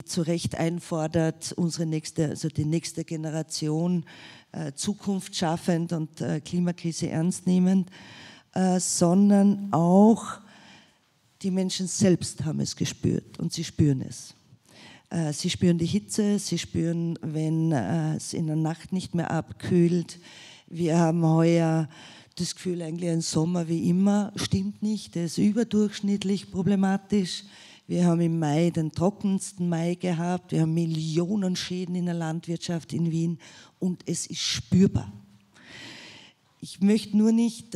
zu Recht einfordert, unsere nächste, also die nächste Generation zukunftsschaffend und Klimakrise ernst nehmend, sondern auch die Menschen selbst haben es gespürt und sie spüren es. Sie spüren die Hitze, sie spüren, wenn es in der Nacht nicht mehr abkühlt. Wir haben heuer das Gefühl, eigentlich ein Sommer wie immer, stimmt nicht, der ist überdurchschnittlich problematisch. Wir haben im Mai den trockensten Mai gehabt, wir haben Millionen Schäden in der Landwirtschaft in Wien und es ist spürbar. Ich möchte nur nicht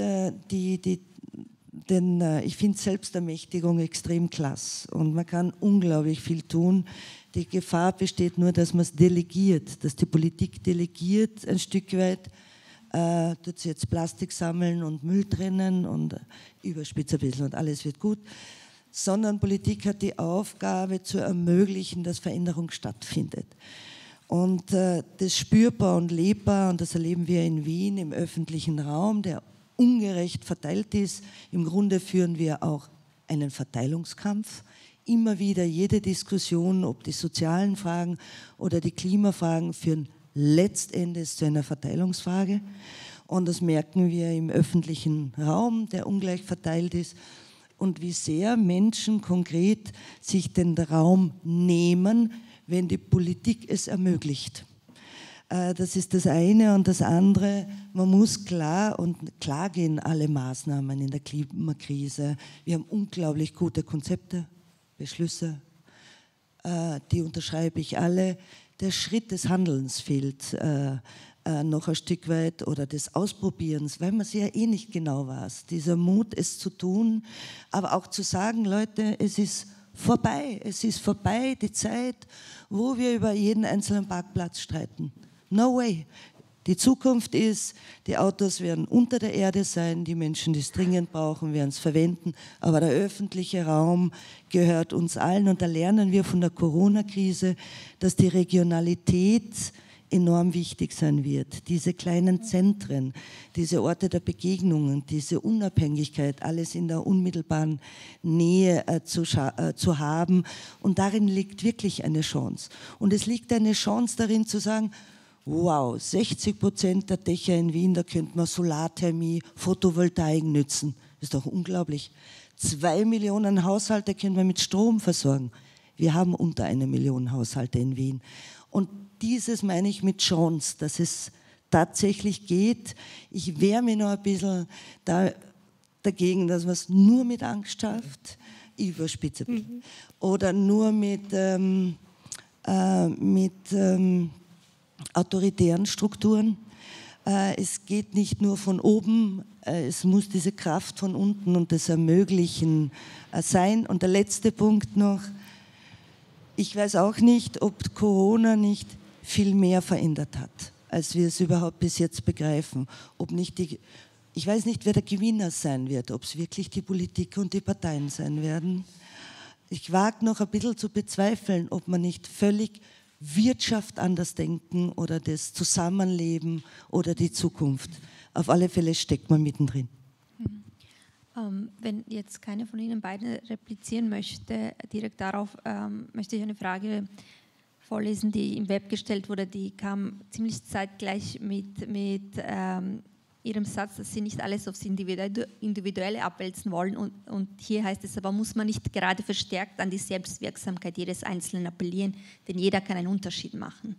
ich finde Selbstermächtigung extrem klasse und man kann unglaublich viel tun. Die Gefahr besteht nur, dass man es delegiert, dass die Politik delegiert ein Stück weit, tut sie jetzt Plastik sammeln und Müll trennen und überspitzt ein bisschen und alles wird gut, sondern Politik hat die Aufgabe zu ermöglichen, dass Veränderung stattfindet. Und das spürbar und lebbar, und das erleben wir in Wien im öffentlichen Raum, der ungerecht verteilt ist. Im Grunde führen wir auch einen Verteilungskampf. Immer wieder jede Diskussion, ob die sozialen Fragen oder die Klimafragen, führen letztendlich zu einer Verteilungsfrage. Und das merken wir im öffentlichen Raum, der ungleich verteilt ist. Und wie sehr Menschen konkret sich den Raum nehmen, wenn die Politik es ermöglicht. Das ist das eine, und das andere, man muss klar gehen alle Maßnahmen in der Klimakrise. Wir haben unglaublich gute Konzepte, Beschlüsse, die unterschreibe ich alle. Der Schritt des Handelns fehlt noch ein Stück weit, oder des Ausprobierens, weil man es ja eh nicht genau weiß. Dieser Mut, es zu tun, aber auch zu sagen, Leute, es ist vorbei, die Zeit, wo wir über jeden einzelnen Parkplatz streiten. No way. Die Zukunft ist, die Autos werden unter der Erde sein, die Menschen, die es dringend brauchen, werden es verwenden, aber der öffentliche Raum gehört uns allen, und da lernen wir von der Corona-Krise, dass die Regionalität enorm wichtig sein wird. Diese kleinen Zentren, diese Orte der Begegnungen, diese Unabhängigkeit, alles in der unmittelbaren Nähe zu haben, und darin liegt wirklich eine Chance. Und es liegt eine Chance darin zu sagen, wow, 60% der Dächer in Wien, da könnte man Solarthermie, Photovoltaik nützen. Das ist doch unglaublich. 2 Millionen Haushalte können wir mit Strom versorgen. Wir haben unter 1 Million Haushalte in Wien. Und dieses meine ich mit Chance, dass es tatsächlich geht. Ich wehre mich noch ein bisschen dagegen, dass man es nur mit Angst schafft, überspitze, oder nur mit autoritären Strukturen. Es geht nicht nur von oben, es muss diese Kraft von unten und das Ermöglichen sein. Und der letzte Punkt noch, ich weiß auch nicht, ob Corona nicht viel mehr verändert hat, als wir es überhaupt bis jetzt begreifen. Ich weiß nicht, wer der Gewinner sein wird, ob es wirklich die Politik und die Parteien sein werden. Ich wage noch ein bisschen zu bezweifeln, ob man nicht völlig Wirtschaft anders denken oder das Zusammenleben oder die Zukunft. Auf alle Fälle steckt man mittendrin. Wenn jetzt keine von Ihnen beiden replizieren möchte, direkt darauf möchte ich eine Frage vorlesen, die im Web gestellt wurde. Die kam ziemlich zeitgleich mit Ihrem Satz, dass Sie nicht alles aufs Individuelle abwälzen wollen. Und hier heißt es aber, muss man nicht gerade verstärkt an die Selbstwirksamkeit jedes Einzelnen appellieren, denn jeder kann einen Unterschied machen.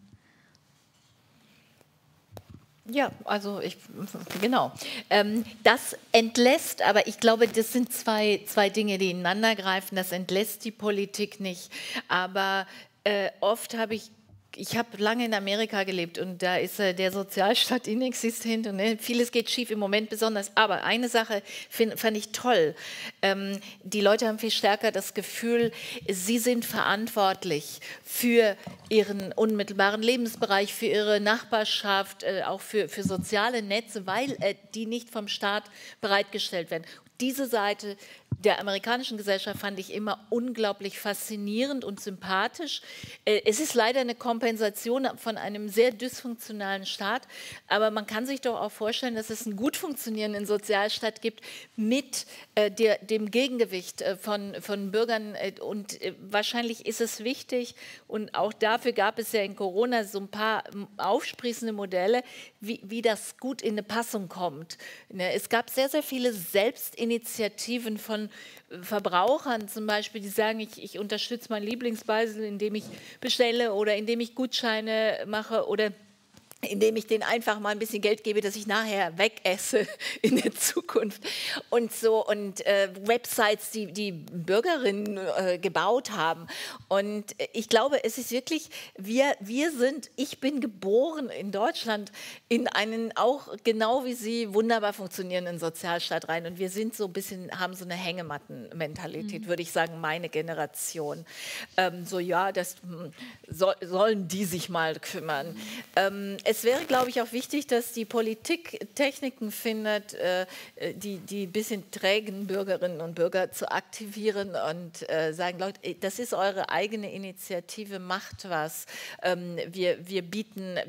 Ja, also genau. Das entlässt, aber ich glaube, das sind zwei Dinge, die ineinander greifen. Das entlässt die Politik nicht, aber oft habe ich habe lange in Amerika gelebt und da ist der Sozialstaat inexistent und vieles geht schief im Moment besonders. Aber eine Sache fand ich toll. Die Leute haben viel stärker das Gefühl, sie sind verantwortlich für ihren unmittelbaren Lebensbereich, für ihre Nachbarschaft, auch für soziale Netze, weil die nicht vom Staat bereitgestellt werden. Diese Seite der amerikanischen Gesellschaft fand ich immer unglaublich faszinierend und sympathisch. Es ist leider eine Kompensation von einem sehr dysfunktionalen Staat, aber man kann sich doch auch vorstellen, dass es einen gut funktionierenden Sozialstaat gibt mit dem Gegengewicht von Bürgern. Und wahrscheinlich ist es wichtig, und auch dafür gab es ja in Corona so ein paar aufsprießende Modelle, wie das gut in eine Passung kommt. Es gab sehr, sehr viele Selbstinitiativen von Verbrauchern zum Beispiel, die sagen, ich unterstütze meinen Lieblingsspeisel, indem ich bestelle oder indem ich Gutscheine mache oder indem ich denen einfach mal ein bisschen Geld gebe, dass ich nachher wegesse in der Zukunft. Und so, und Websites, die Bürgerinnen gebaut haben. Und ich glaube, es ist wirklich, ich bin geboren in Deutschland in einen auch genau wie Sie wunderbar funktionierenden Sozialstaat rein. Und wir sind so ein bisschen, haben so eine Hängematten-Mentalität, würde ich sagen, meine Generation. So, ja, das sollen die sich mal kümmern. Es wäre, glaube ich, auch wichtig, dass die Politik Techniken findet, die ein bisschen trägen Bürgerinnen und Bürger zu aktivieren und sagen, Leute, das ist eure eigene Initiative, macht was. Wir bieten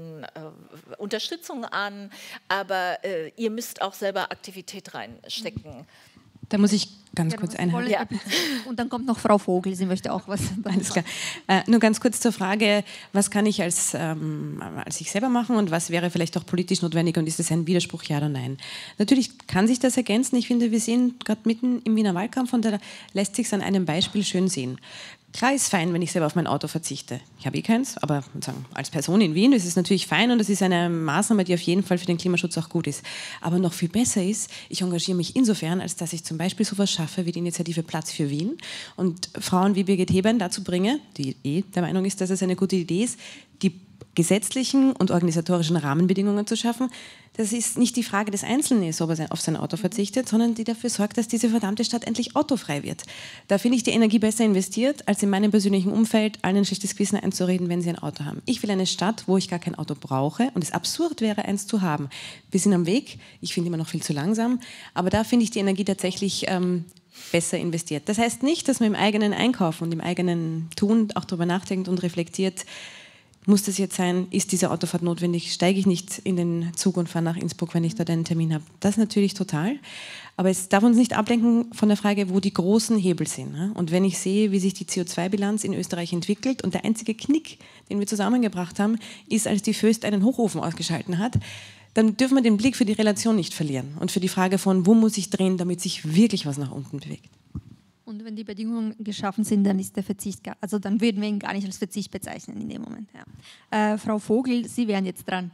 Unterstützung an, aber ihr müsst auch selber Aktivität reinstecken. Da muss ich ganz kurz einhaken. Ja. Und dann kommt noch Frau Vogel, sie möchte auch was. Alles klar. Nur ganz kurz zur Frage, was kann ich als ich selber machen und was wäre vielleicht auch politisch notwendig und ist das ein Widerspruch, ja oder nein? Natürlich kann sich das ergänzen. Ich finde, wir sehen gerade mitten im Wiener Wahlkampf und da lässt sich es an einem Beispiel schön sehen. Klar ist fein, wenn ich selber auf mein Auto verzichte. Ich habe keins, aber als Person in Wien ist es natürlich fein und es ist eine Maßnahme, die auf jeden Fall für den Klimaschutz auch gut ist. Aber noch viel besser ist, ich engagiere mich insofern, als dass ich zum Beispiel sowas schaffe wie die Initiative Platz für Wien und Frauen wie Birgit Hebein dazu bringe, die der Meinung ist, dass es eine gute Idee ist, die gesetzlichen und organisatorischen Rahmenbedingungen zu schaffen. Das ist nicht die Frage des Einzelnen ist, ob er auf sein Auto verzichtet, sondern die dafür sorgt, dass diese verdammte Stadt endlich autofrei wird. Da finde ich die Energie besser investiert, als in meinem persönlichen Umfeld allen ein schlechtes Gewissen einzureden, wenn sie ein Auto haben. Ich will eine Stadt, wo ich gar kein Auto brauche und es absurd wäre, eins zu haben. Wir sind am Weg, ich finde immer noch viel zu langsam, aber da finde ich die Energie tatsächlich besser investiert. Das heißt nicht, dass man im eigenen Einkaufen und im eigenen Tun auch darüber nachdenkt und reflektiert, muss das jetzt sein, ist diese Autofahrt notwendig, steige ich nicht in den Zug und fahre nach Innsbruck, wenn ich dort einen Termin habe. Das natürlich total, aber es darf uns nicht ablenken von der Frage, wo die großen Hebel sind. Und wenn ich sehe, wie sich die CO2-Bilanz in Österreich entwickelt und der einzige Knick, den wir zusammengebracht haben, ist, als die Voest einen Hochofen ausgeschalten hat, dann dürfen wir den Blick für die Relation nicht verlieren und für die Frage von, wo muss ich drehen, damit sich wirklich was nach unten bewegt. Und wenn die Bedingungen geschaffen sind, dann ist der Verzicht, also dann würden wir ihn gar nicht als Verzicht bezeichnen in dem Moment. Ja. Frau Vogel, Sie wären jetzt dran.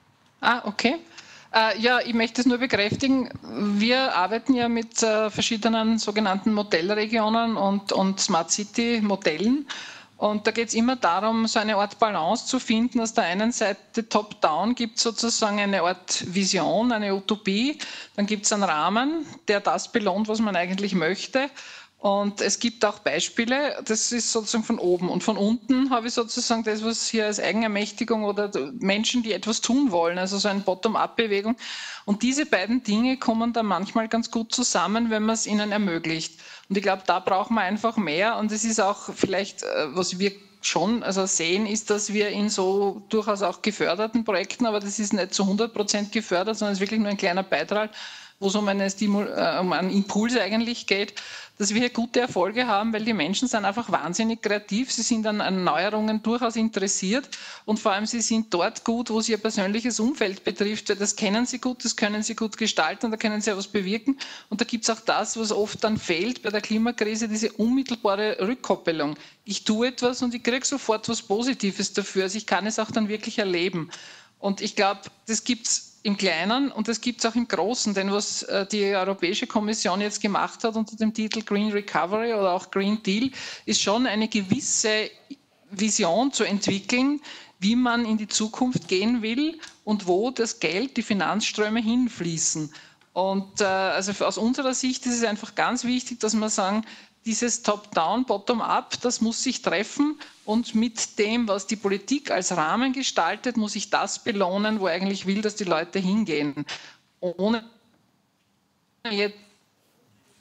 Okay. Ja, ich möchte es nur bekräftigen. Wir arbeiten ja mit verschiedenen sogenannten Modellregionen und Smart City Modellen. Und da geht es immer darum, so eine Art Balance zu finden. Auf der einen Seite top-down gibt es sozusagen eine Art Vision, eine Utopie. Dann gibt es einen Rahmen, der das belohnt, was man eigentlich möchte. Und es gibt auch Beispiele, das ist sozusagen von oben. Und von unten habe ich sozusagen das, was hier als Eigenermächtigung oder Menschen, die etwas tun wollen, also so eine Bottom-up-Bewegung. Und diese beiden Dinge kommen dann manchmal ganz gut zusammen, wenn man es ihnen ermöglicht. Und ich glaube, da brauchen wir einfach mehr. Und es ist auch vielleicht, was wir schon sehen, ist, dass wir in so durchaus auch geförderten Projekten, aber das ist nicht zu 100% gefördert, sondern es ist wirklich nur ein kleiner Beitrag, wo es um einen Impuls eigentlich geht, dass wir hier gute Erfolge haben, weil die Menschen sind einfach wahnsinnig kreativ, sie sind an Erneuerungen durchaus interessiert und vor allem sie sind dort gut, wo sie ihr persönliches Umfeld betrifft, weil das kennen sie gut, das können sie gut gestalten, da können sie etwas bewirken und da gibt es auch das, was oft dann fehlt bei der Klimakrise, diese unmittelbare Rückkoppelung. Ich tue etwas und ich kriege sofort was Positives dafür, also ich kann es auch dann wirklich erleben. Und ich glaube, das gibt es im Kleinen und das gibt es auch im Großen, denn was die Europäische Kommission jetzt gemacht hat unter dem Titel Green Recovery oder auch Green Deal, ist schon eine gewisse Vision zu entwickeln, wie man in die Zukunft gehen will und wo das Geld, die Finanzströme hinfließen. Und also aus unserer Sicht ist es einfach ganz wichtig, dass wir sagen, dieses Top-Down, Bottom-Up, das muss sich treffen und mit dem, was die Politik als Rahmen gestaltet, muss ich das belohnen, wo eigentlich will, dass die Leute hingehen. Ohne jetzt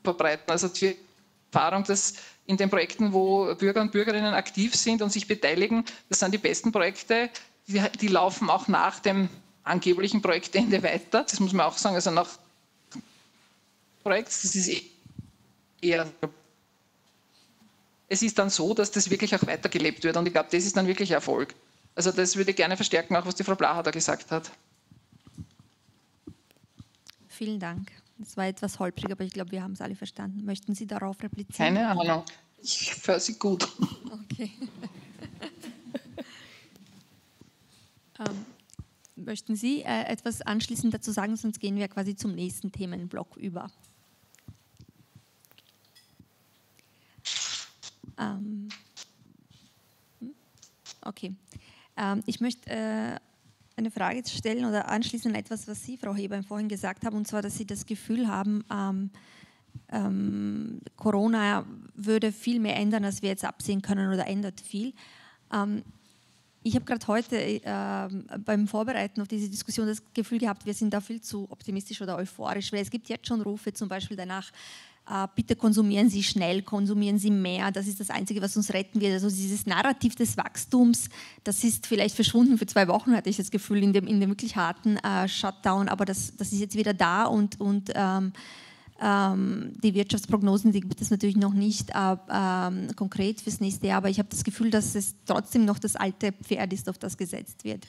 verbreiten. Also die Erfahrung, dass in den Projekten, wo Bürger und Bürgerinnen aktiv sind und sich beteiligen, das sind die besten Projekte, die laufen auch nach dem angeblichen Projektende weiter. Das muss man auch sagen, also nach Projekt, das ist eher... Es ist dann so, dass das wirklich auch weitergelebt wird und ich glaube, das ist dann wirklich Erfolg. Also das würde ich gerne verstärken, auch was die Frau Blaha da gesagt hat. Vielen Dank. Das war etwas holprig, aber ich glaube, wir haben es alle verstanden. Möchten Sie darauf replizieren? Keine Ahnung. Ich höre Sie gut. Okay. Möchten Sie etwas anschließend dazu sagen, sonst gehen wir quasi zum nächsten Themenblock über. Okay. Ich möchte eine Frage stellen oder anschließen an etwas, was Sie, Frau Heber, vorhin gesagt haben, und zwar, dass Sie das Gefühl haben, Corona würde viel mehr ändern, als wir jetzt absehen können oder ändert viel. Ich habe gerade heute beim Vorbereiten auf diese Diskussion das Gefühl gehabt, wir sind da viel zu optimistisch oder euphorisch, weil es gibt jetzt schon Rufe zum Beispiel danach, bitte konsumieren Sie schnell, konsumieren Sie mehr, das ist das Einzige, was uns retten wird. Also dieses Narrativ des Wachstums, das ist vielleicht verschwunden. Für 2 Wochen hatte ich das Gefühl in dem wirklich harten Shutdown, aber das ist jetzt wieder da und die Wirtschaftsprognosen, die gibt es natürlich noch nicht konkret fürs nächste Jahr, aber ich habe das Gefühl, dass es trotzdem noch das alte Pferd ist, auf das gesetzt wird.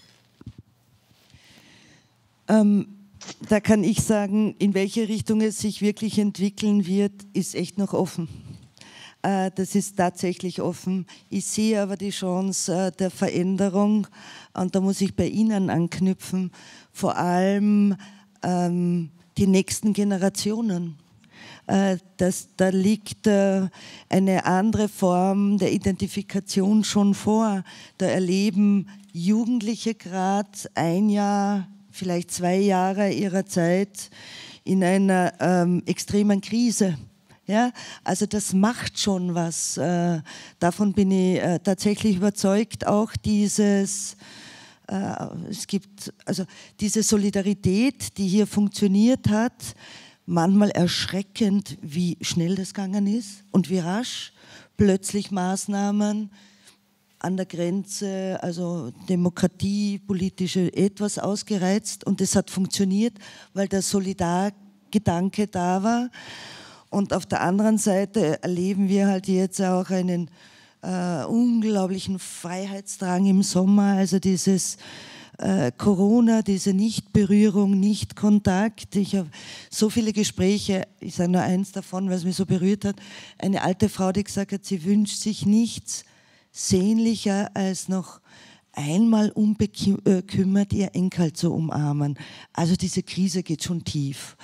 Da kann ich sagen, in welche Richtung es sich wirklich entwickeln wird, ist echt noch offen. Das ist tatsächlich offen. Ich sehe aber die Chance der Veränderung und da muss ich bei Ihnen anknüpfen, vor allem die nächsten Generationen. Da liegt eine andere Form der Identifikation schon vor. Da erleben Jugendliche gerade 1 Jahr, vielleicht 2 Jahre ihrer Zeit in einer extremen Krise. Ja? Also das macht schon was. Davon bin ich tatsächlich überzeugt. Auch es gibt also diese Solidarität, die hier funktioniert hat, manchmal erschreckend, wie schnell das gegangen ist und wie rasch plötzlich Maßnahmen an der Grenze, also Demokratie, politische, etwas ausgereizt und das hat funktioniert, weil der Solidargedanke da war. Und auf der anderen Seite erleben wir halt jetzt auch einen unglaublichen Freiheitsdrang im Sommer, also dieses Corona, diese Nichtberührung, Nichtkontakt. Ich habe so viele Gespräche, ich sage nur eins davon, was mich so berührt hat, eine alte Frau, die gesagt hat, sie wünscht sich nichts sehnlicher als noch einmal unbekümmert ihr Enkel zu umarmen. Also diese Krise geht schon tief.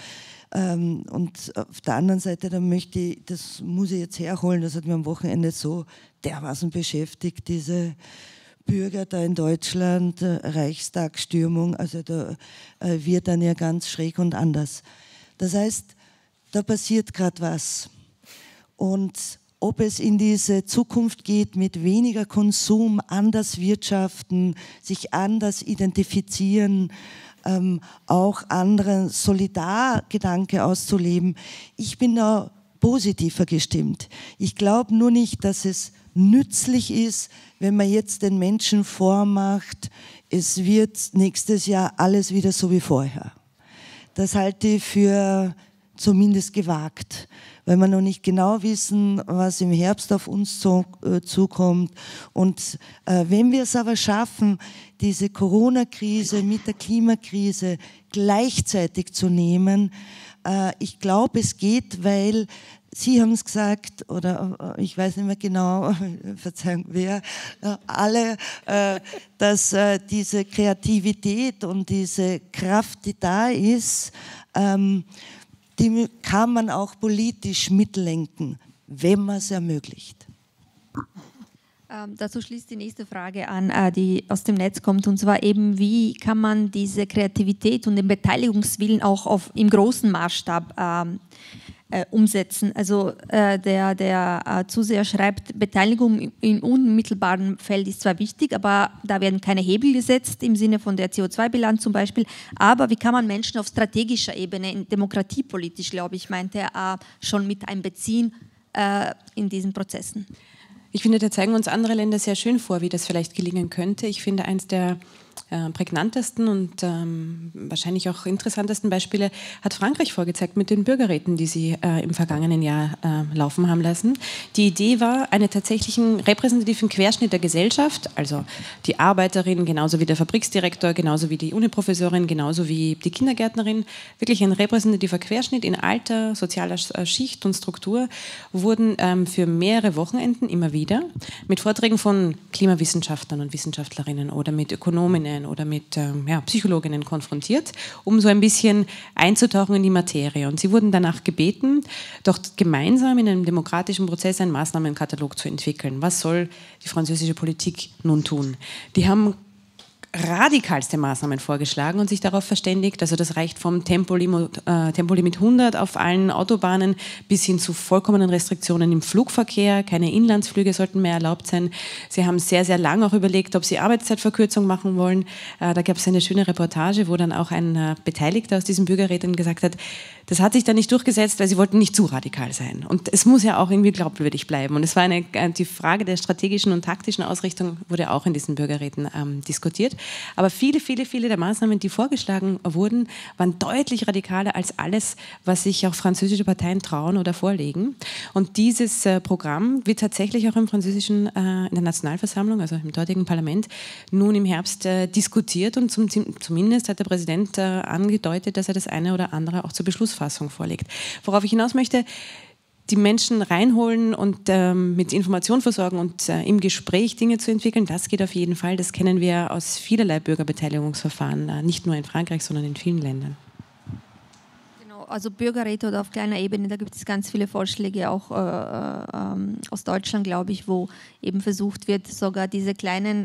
Und auf der anderen Seite, da möchte ich, das muss ich jetzt herholen, das hat mir am Wochenende so dermaßen beschäftigt, diese Bürger da in Deutschland, Reichstagsstürmung, also da wird dann ja ganz schräg und anders. Das heißt, da passiert gerade was. Und ob es in diese Zukunft geht mit weniger Konsum, anders wirtschaften, sich anders identifizieren, auch anderen Solidargedanke auszuleben. Ich bin da positiver gestimmt. Ich glaube nur nicht, dass es nützlich ist, wenn man jetzt den Menschen vormacht, es wird nächstes Jahr alles wieder so wie vorher. Das halte ich für zumindest gewagt, weil wir noch nicht genau wissen, was im Herbst auf uns zukommt. Und wenn wir es aber schaffen, diese Corona-Krise mit der Klimakrise gleichzeitig zu nehmen, ich glaube, es geht, weil Sie haben es gesagt, oder ich weiß nicht mehr genau, Verzeihung, wer, alle, dass diese Kreativität und diese Kraft, die da ist, die kann man auch politisch mitlenken, wenn man es ermöglicht. Dazu schließt die nächste Frage an, die aus dem Netz kommt, und zwar eben, wie kann man diese Kreativität und den Beteiligungswillen auch im großen Maßstab umsetzen. Also der Zuseher schreibt, Beteiligung im unmittelbaren Feld ist zwar wichtig, aber da werden keine Hebel gesetzt im Sinne von der CO2-Bilanz zum Beispiel. Aber wie kann man Menschen auf strategischer Ebene, demokratiepolitisch, glaube ich, meinte er, schon mit einbeziehen in diesen Prozessen? Ich finde, da zeigen uns andere Länder sehr schön vor, wie das vielleicht gelingen könnte. Ich finde, eins der prägnantesten und wahrscheinlich auch interessantesten Beispiele hat Frankreich vorgezeigt mit den Bürgerräten, die sie im vergangenen Jahr laufen haben lassen. Die Idee war, einen tatsächlichen repräsentativen Querschnitt der Gesellschaft, also die Arbeiterin, genauso wie der Fabriksdirektor, genauso wie die Uniprofessorin, genauso wie die Kindergärtnerin, wirklich ein repräsentativer Querschnitt in Alter, sozialer Schicht und Struktur, wurden für mehrere Wochenenden immer wieder mit Vorträgen von Klimawissenschaftlern und Wissenschaftlerinnen oder mit Ökonominnen oder mit Psychologinnen konfrontiert, um so ein bisschen einzutauchen in die Materie. Und sie wurden danach gebeten, doch gemeinsam in einem demokratischen Prozess einen Maßnahmenkatalog zu entwickeln. Was soll die französische Politik nun tun? Die haben radikalste Maßnahmen vorgeschlagen und sich darauf verständigt, also das reicht vom Tempolimit 100 auf allen Autobahnen bis hin zu vollkommenen Restriktionen im Flugverkehr, keine Inlandsflüge sollten mehr erlaubt sein. Sie haben sehr, sehr lange auch überlegt, ob sie Arbeitszeitverkürzung machen wollen. Da gab es eine schöne Reportage, wo dann auch ein Beteiligter aus diesen Bürgerräten gesagt hat, das hat sich dann nicht durchgesetzt, weil sie wollten nicht zu radikal sein. Und es muss ja auch irgendwie glaubwürdig bleiben. Und es war die Frage der strategischen und taktischen Ausrichtung wurde auch in diesen Bürgerräten diskutiert. Aber viele der Maßnahmen, die vorgeschlagen wurden, waren deutlich radikaler als alles, was sich auch französische Parteien trauen oder vorlegen. Und dieses Programm wird tatsächlich auch in der Nationalversammlung, also im dortigen Parlament, nun im Herbst diskutiert. Und zumindest hat der Präsident angedeutet, dass er das eine oder andere auch zur Beschlussfassung vorlegt. Worauf ich hinaus möchte, die Menschen reinholen und mit Information versorgen und im Gespräch Dinge zu entwickeln, das geht auf jeden Fall. Das kennen wir aus vielerlei Bürgerbeteiligungsverfahren, nicht nur in Frankreich, sondern in vielen Ländern. Genau, also Bürgerräte oder auf kleiner Ebene, da gibt es ganz viele Vorschläge, auch aus Deutschland, glaube ich, wo eben versucht wird, sogar diese kleinen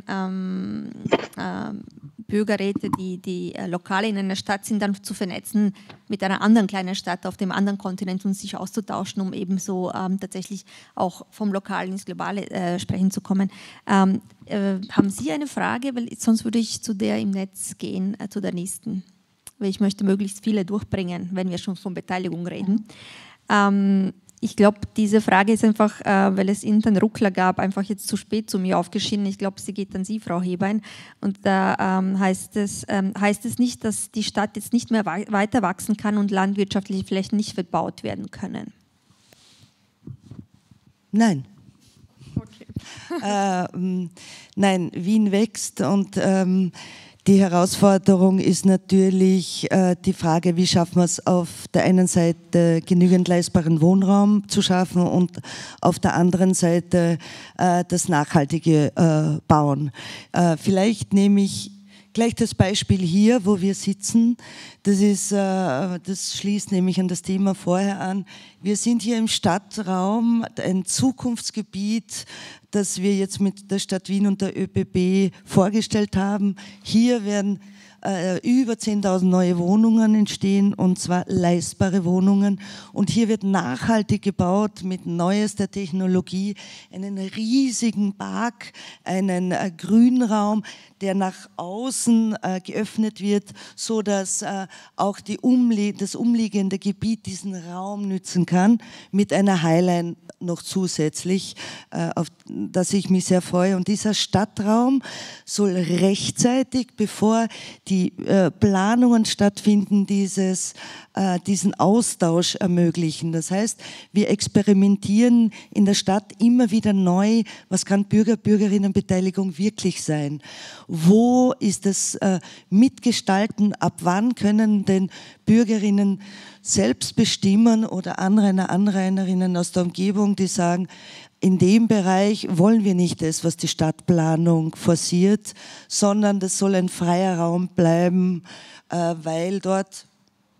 Bürgerräte, die lokal in einer Stadt sind, dann zu vernetzen mit einer anderen kleinen Stadt auf dem anderen Kontinent und sich auszutauschen, um eben so tatsächlich auch vom Lokalen ins Globale sprechen zu kommen. Haben Sie eine Frage? Weil sonst würde ich zu der im Netz gehen, zu der nächsten. Weil ich möchte möglichst viele durchbringen, wenn wir schon von Beteiligung reden. Ich glaube, diese Frage ist einfach, weil es intern Ruckler gab, einfach jetzt zu spät zu mir aufgeschieden. Ich glaube, sie geht an Sie, Frau Hebein. Und da heißt es nicht, dass die Stadt jetzt nicht mehr weiter wachsen kann und landwirtschaftliche Flächen nicht verbaut werden können? Nein. Okay. Nein, Wien wächst und die Herausforderung ist natürlich die Frage, wie schaffen wir es auf der einen Seite genügend leistbaren Wohnraum zu schaffen und auf der anderen Seite das nachhaltige Bauen. Vielleicht nehme ich gleich das Beispiel hier, wo wir sitzen. Das schließt nämlich an das Thema vorher an. Wir sind hier im Stadtraum, ein Zukunftsgebiet, das wir jetzt mit der Stadt Wien und der ÖBB vorgestellt haben. Hier werden über 10.000 neue Wohnungen entstehen, und zwar leistbare Wohnungen. Und hier wird nachhaltig gebaut mit neuester Technologie, einen riesigen Park, einen Grünraum, der nach außen geöffnet wird, so dass auch das umliegende Gebiet diesen Raum nützen kann, mit einer Highline noch zusätzlich, auf das ich mich sehr freue. Und dieser Stadtraum soll rechtzeitig, bevor die Planungen stattfinden, diesen Austausch ermöglichen. Das heißt, wir experimentieren in der Stadt immer wieder neu, was kann Bürgerinnenbeteiligung wirklich sein? Wo ist das Mitgestalten? Ab wann können denn Bürgerinnen selbst bestimmen oder Anrainerinnen aus der Umgebung, die sagen, in dem Bereich wollen wir nicht das, was die Stadtplanung forciert, sondern das soll ein freier Raum bleiben, weil dort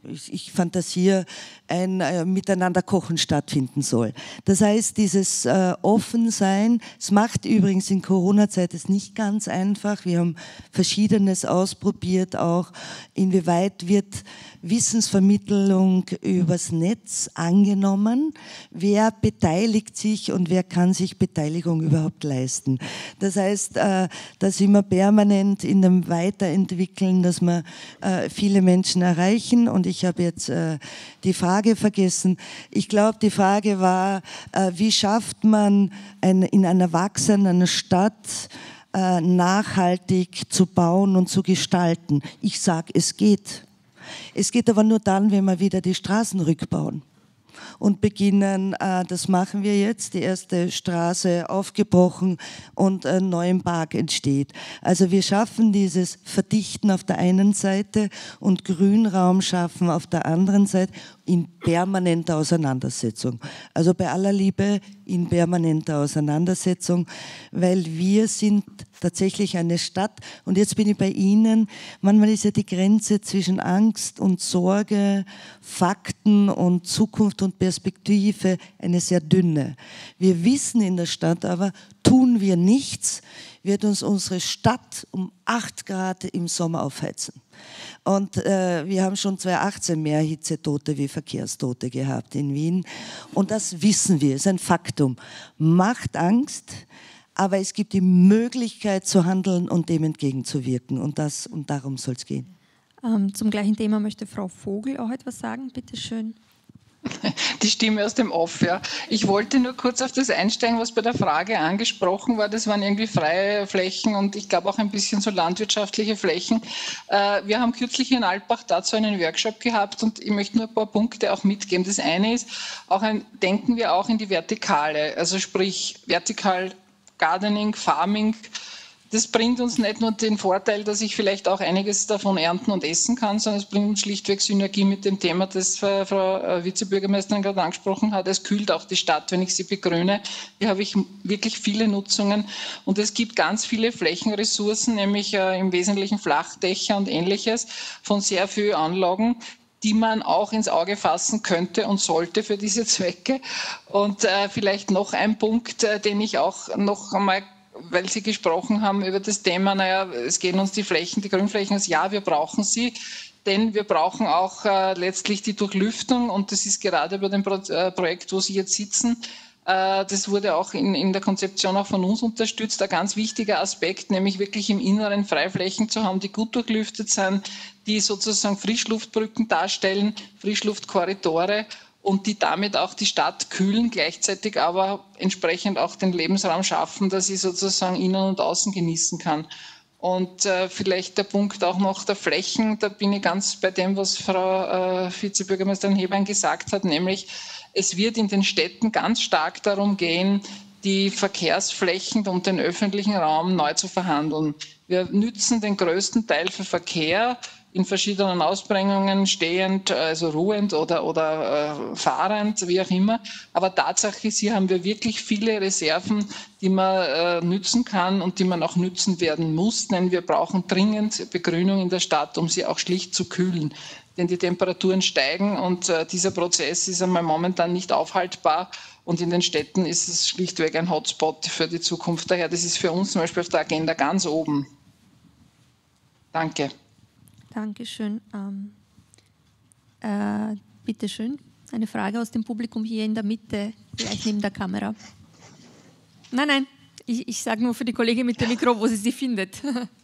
ich fantasiere, ein Miteinander-Kochen stattfinden soll. Das heißt, dieses Offensein, es macht übrigens in Corona-Zeit es nicht ganz einfach. Wir haben Verschiedenes ausprobiert, auch inwieweit wird Wissensvermittlung übers Netz angenommen, wer beteiligt sich und wer kann sich Beteiligung überhaupt leisten. Das heißt, da sind wir permanent in dem Weiterentwickeln, dass wir viele Menschen erreichen. Und ich habe jetzt die Frage vergessen. Ich glaube, die Frage war, wie schafft man in einer wachsenden Stadt nachhaltig zu bauen und zu gestalten? Ich sage, es geht. Es geht aber nur dann, wenn wir wieder die Straßen rückbauen und beginnen, das machen wir jetzt, die erste Straße aufgebrochen und ein neuer Park entsteht. Also wir schaffen dieses Verdichten auf der einen Seite und Grünraum schaffen auf der anderen Seite in permanenter Auseinandersetzung. Also bei aller Liebe in permanenter Auseinandersetzung, weil wir sind tatsächlich eine Stadt. Und jetzt bin ich bei Ihnen. Manchmal ist ja die Grenze zwischen Angst und Sorge, Fakten und Zukunft und Perspektive eine sehr dünne. Wir wissen in der Stadt aber, tun wir nichts, wird uns unsere Stadt um 8 Grad im Sommer aufheizen. Und wir haben schon 2018 mehr Hitzetote wie Verkehrstote gehabt in Wien. Und das wissen wir, ist ein Faktum. Macht Angst, aber es gibt die Möglichkeit zu handeln und dem entgegenzuwirken. Und darum soll es gehen. Zum gleichen Thema möchte Frau Vogel auch etwas sagen. Bitte schön. Die Stimme aus dem Off, ja. Ich wollte nur kurz auf das einsteigen, was bei der Frage angesprochen war. Das waren irgendwie freie Flächen und ich glaube auch ein bisschen so landwirtschaftliche Flächen. Wir haben kürzlich in Alpbach dazu einen Workshop gehabt und ich möchte nur ein paar Punkte auch mitgeben. Das eine ist, denken wir auch in die Vertikale, also sprich vertikal Gardening, Farming. Das bringt uns nicht nur den Vorteil, dass ich vielleicht auch einiges davon ernten und essen kann, sondern es bringt uns schlichtweg Synergie mit dem Thema, das Frau Vizebürgermeisterin gerade angesprochen hat. Es kühlt auch die Stadt, wenn ich sie begrüne. Hier habe ich wirklich viele Nutzungen und es gibt ganz viele Flächenressourcen, nämlich im Wesentlichen Flachdächer und Ähnliches von sehr vielen Anlagen, die man auch ins Auge fassen könnte und sollte für diese Zwecke. Und vielleicht noch ein Punkt, den ich auch noch einmal, weil Sie gesprochen haben über das Thema, naja, es gehen uns die Flächen, die Grünflächen aus. Ja, wir brauchen sie, denn wir brauchen auch letztlich die Durchlüftung und das ist gerade bei dem Projekt, wo Sie jetzt sitzen, das wurde auch in der Konzeption auch von uns unterstützt, ein ganz wichtiger Aspekt, nämlich wirklich im Inneren Freiflächen zu haben, die gut durchlüftet sind, die sozusagen Frischluftbrücken darstellen, Frischluftkorridore und die damit auch die Stadt kühlen, gleichzeitig aber entsprechend auch den Lebensraum schaffen, dass ich sozusagen innen und außen genießen kann. Und vielleicht der Punkt auch noch der Flächen, da bin ich ganz bei dem, was Frau Vizebürgermeisterin Hebein gesagt hat, nämlich es wird in den Städten ganz stark darum gehen, die Verkehrsflächen und den öffentlichen Raum neu zu verhandeln. Wir nützen den größten Teil für Verkehr in verschiedenen Ausprägungen, stehend, also ruhend oder fahrend, wie auch immer. Aber Tatsache ist, hier haben wir wirklich viele Reserven, die man nützen kann und die man auch nützen werden muss, denn wir brauchen dringend Begrünung in der Stadt, um sie auch schlicht zu kühlen. Denn die Temperaturen steigen und dieser Prozess ist einmal momentan nicht aufhaltbar. Und in den Städten ist es schlichtweg ein Hotspot für die Zukunft. Daher, das ist für uns zum Beispiel auf der Agenda ganz oben. Danke. Dankeschön. Bitte schön. Eine Frage aus dem Publikum hier in der Mitte, vielleicht neben der Kamera. Nein, ich sage nur für die Kollegin mit dem Mikro, wo sie findet.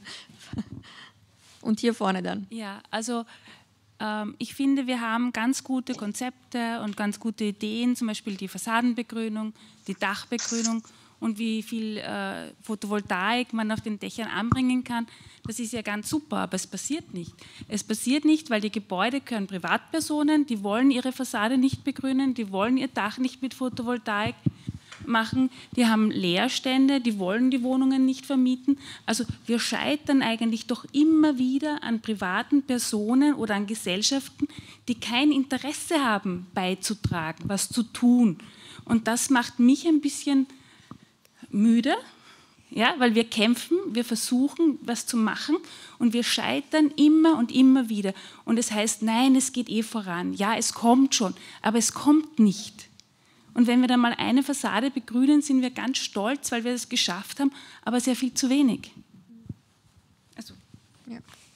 Und hier vorne dann. Ja, also ich finde, wir haben ganz gute Konzepte und ganz gute Ideen, zum Beispiel die Fassadenbegrünung, die Dachbegrünung und wie viel Photovoltaik man auf den Dächern anbringen kann. Das ist ja ganz super, aber es passiert nicht. Es passiert nicht, weil die Gebäude gehören Privatpersonen, die wollen ihre Fassade nicht begrünen, die wollen ihr Dach nicht mit Photovoltaik machen, die haben Leerstände, die wollen die Wohnungen nicht vermieten. Also wir scheitern eigentlich doch immer wieder an privaten Personen oder an Gesellschaften, die kein Interesse haben, beizutragen, was zu tun. Und das macht mich ein bisschen müde, Ja, weil wir kämpfen, wir versuchen, was zu machen und wir scheitern immer und immer wieder. Und es heißt, nein, es geht voran. Ja, es kommt schon, aber es kommt nicht. Und wenn wir dann mal eine Fassade begrünen, sind wir ganz stolz, weil wir das geschafft haben, aber sehr viel zu wenig. Also. Ja.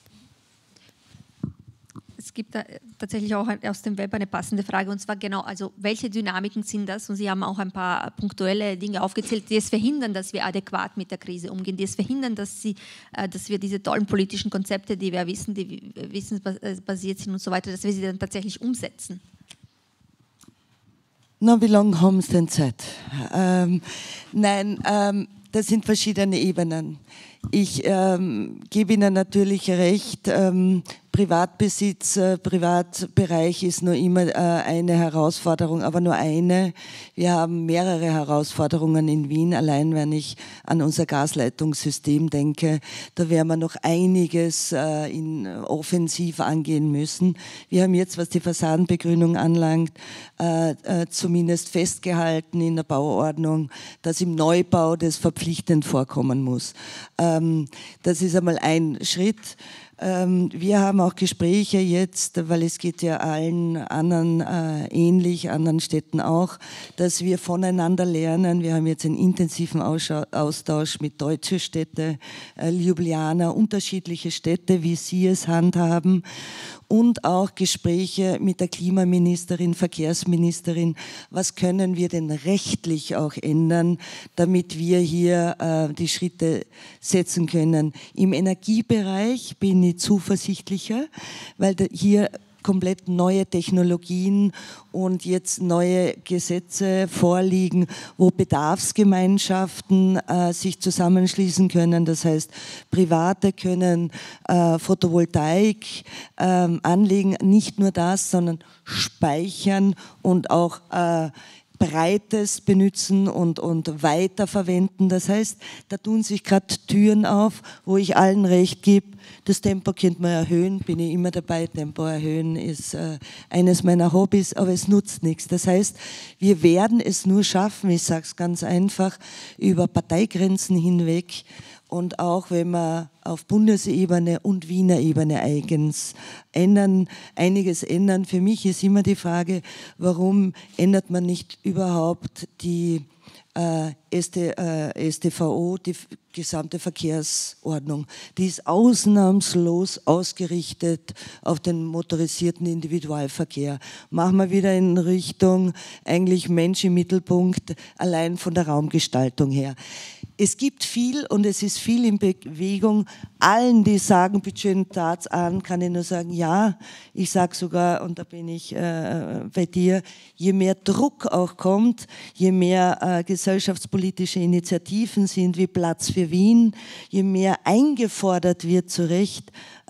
Es gibt da tatsächlich auch aus dem Web eine passende Frage, und zwar genau, also welche Dynamiken sind das? Und Sie haben auch ein paar punktuelle Dinge aufgezählt, die es verhindern, dass wir adäquat mit der Krise umgehen, die es verhindern, dass wir diese tollen politischen Konzepte, die wir wissen, die wissensbasiert sind und so weiter, dass wir sie dann tatsächlich umsetzen. Na, wie lange haben Sie denn Zeit? Das sind verschiedene Ebenen. Ich gebe Ihnen natürlich recht, Privatbesitz, Privatbereich ist nur immer eine Herausforderung, aber nur eine. Wir haben mehrere Herausforderungen in Wien. Allein wenn ich an unser Gasleitungssystem denke, da werden wir noch einiges offensiv angehen müssen. Wir haben jetzt, was die Fassadenbegrünung anlangt, zumindest festgehalten in der Bauordnung, dass im Neubau das verpflichtend vorkommen muss. Das ist einmal ein Schritt. Wir haben auch Gespräche jetzt, weil es geht ja allen anderen ähnlich, anderen Städten auch, dass wir voneinander lernen. Wir haben jetzt einen intensiven Austausch mit deutschen Städten, Ljubljana, unterschiedliche Städte, wie sie es handhaben. Und auch Gespräche mit der Klimaministerin, Verkehrsministerin. Was können wir denn rechtlich auch ändern, damit wir hier die Schritte setzen können? Im Energiebereich bin ich zuversichtlicher, weil hier komplett neue Technologien und jetzt neue Gesetze vorliegen, wo Bedarfsgemeinschaften sich zusammenschließen können. Das heißt, Private können Photovoltaik anlegen, nicht nur das, sondern speichern und auch Breites benutzen und weiterverwenden. Das heißt, da tun sich gerade Türen auf, wo ich allen recht gebe. Das Tempo könnte man erhöhen, bin ich immer dabei. Tempo erhöhen ist eines meiner Hobbys, aber es nutzt nichts. Das heißt, wir werden es nur schaffen, ich sage es ganz einfach, über Parteigrenzen hinweg und auch wenn wir auf Bundesebene und Wiener Ebene eigens einiges ändern. Für mich ist immer die Frage, warum ändert man nicht überhaupt die StVO, die gesamte Verkehrsordnung. Die ist ausnahmslos ausgerichtet auf den motorisierten Individualverkehr. Machen wir wieder in Richtung eigentlich Mensch im Mittelpunkt, allein von der Raumgestaltung her. Es gibt viel und es ist viel in Bewegung. Allen, die sagen, bitte schön, tat's an, kann ich nur sagen, ja. Ich sage sogar, und da bin ich bei dir, je mehr Druck auch kommt, je mehr gesellschaftspolitische Initiativen sind wie Platz für Wien, je mehr eingefordert wird zu Recht,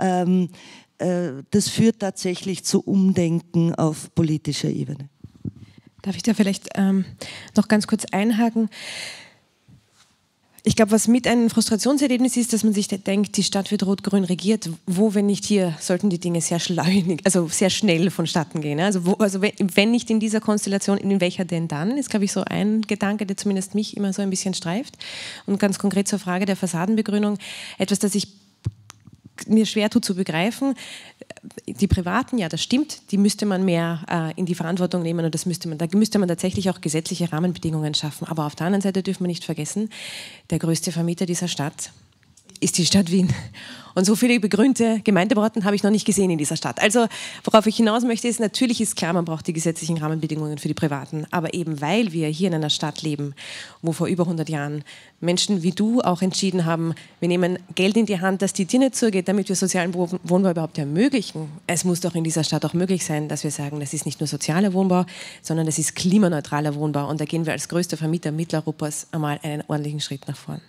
das führt tatsächlich zu Umdenken auf politischer Ebene. Darf ich da vielleicht noch ganz kurz einhaken? Ich glaube, was mit einem Frustrationserlebnis ist, dass man sich denkt, die Stadt wird rot-grün regiert. Wo, wenn nicht hier, sollten die Dinge sehr schleunig, also sehr schnell vonstatten gehen. Also wenn nicht in dieser Konstellation, in welcher denn dann, ist, glaube ich, so ein Gedanke, der zumindest mich immer so ein bisschen streift. Und ganz konkret zur Frage der Fassadenbegrünung, etwas, das mir schwer tut zu begreifen. Die Privaten, ja, das stimmt, die müsste man mehr in die Verantwortung nehmen und da müsste man tatsächlich auch gesetzliche Rahmenbedingungen schaffen. Aber auf der anderen Seite dürfen wir nicht vergessen, der größte Vermieter dieser Stadt ist die Stadt Wien. Und so viele begrünte Gemeindebauten habe ich noch nicht gesehen in dieser Stadt. Also worauf ich hinaus möchte, ist, natürlich ist klar, man braucht die gesetzlichen Rahmenbedingungen für die Privaten. Aber eben weil wir hier in einer Stadt leben, wo vor über 100 Jahren Menschen wie du auch entschieden haben, wir nehmen Geld in die Hand, dass die Tür nicht zugeht, damit wir sozialen Wohnbau überhaupt ermöglichen. Es muss doch in dieser Stadt auch möglich sein, dass wir sagen, das ist nicht nur sozialer Wohnbau, sondern das ist klimaneutraler Wohnbau. Und da gehen wir als größter Vermieter Mitteleuropas einmal einen ordentlichen Schritt nach vorn.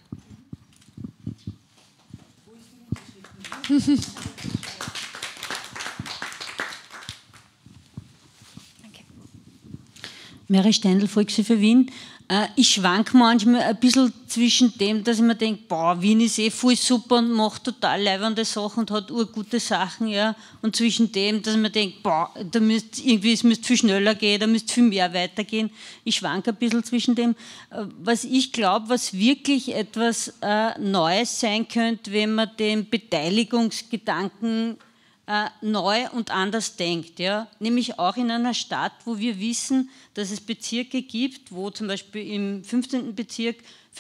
Mary Steindl, Volkshilfe Wien. Ich schwank manchmal ein bisschen zwischen dem, dass ich mir denke, boah, Wien ist eh voll super und macht total leibende Sachen und hat urgute Sachen, ja. Und zwischen dem, dass ich mir denke, boah, da müsste irgendwie, es müsste viel schneller gehen, da müsste viel mehr weitergehen. Ich schwank ein bisschen zwischen dem. Was ich glaube, was wirklich etwas Neues sein könnte, wenn man den Beteiligungsgedanken neu und anders denkt, ja? Nämlich auch in einer Stadt, wo wir wissen, dass es Bezirke gibt, wo zum Beispiel im 15. Bezirk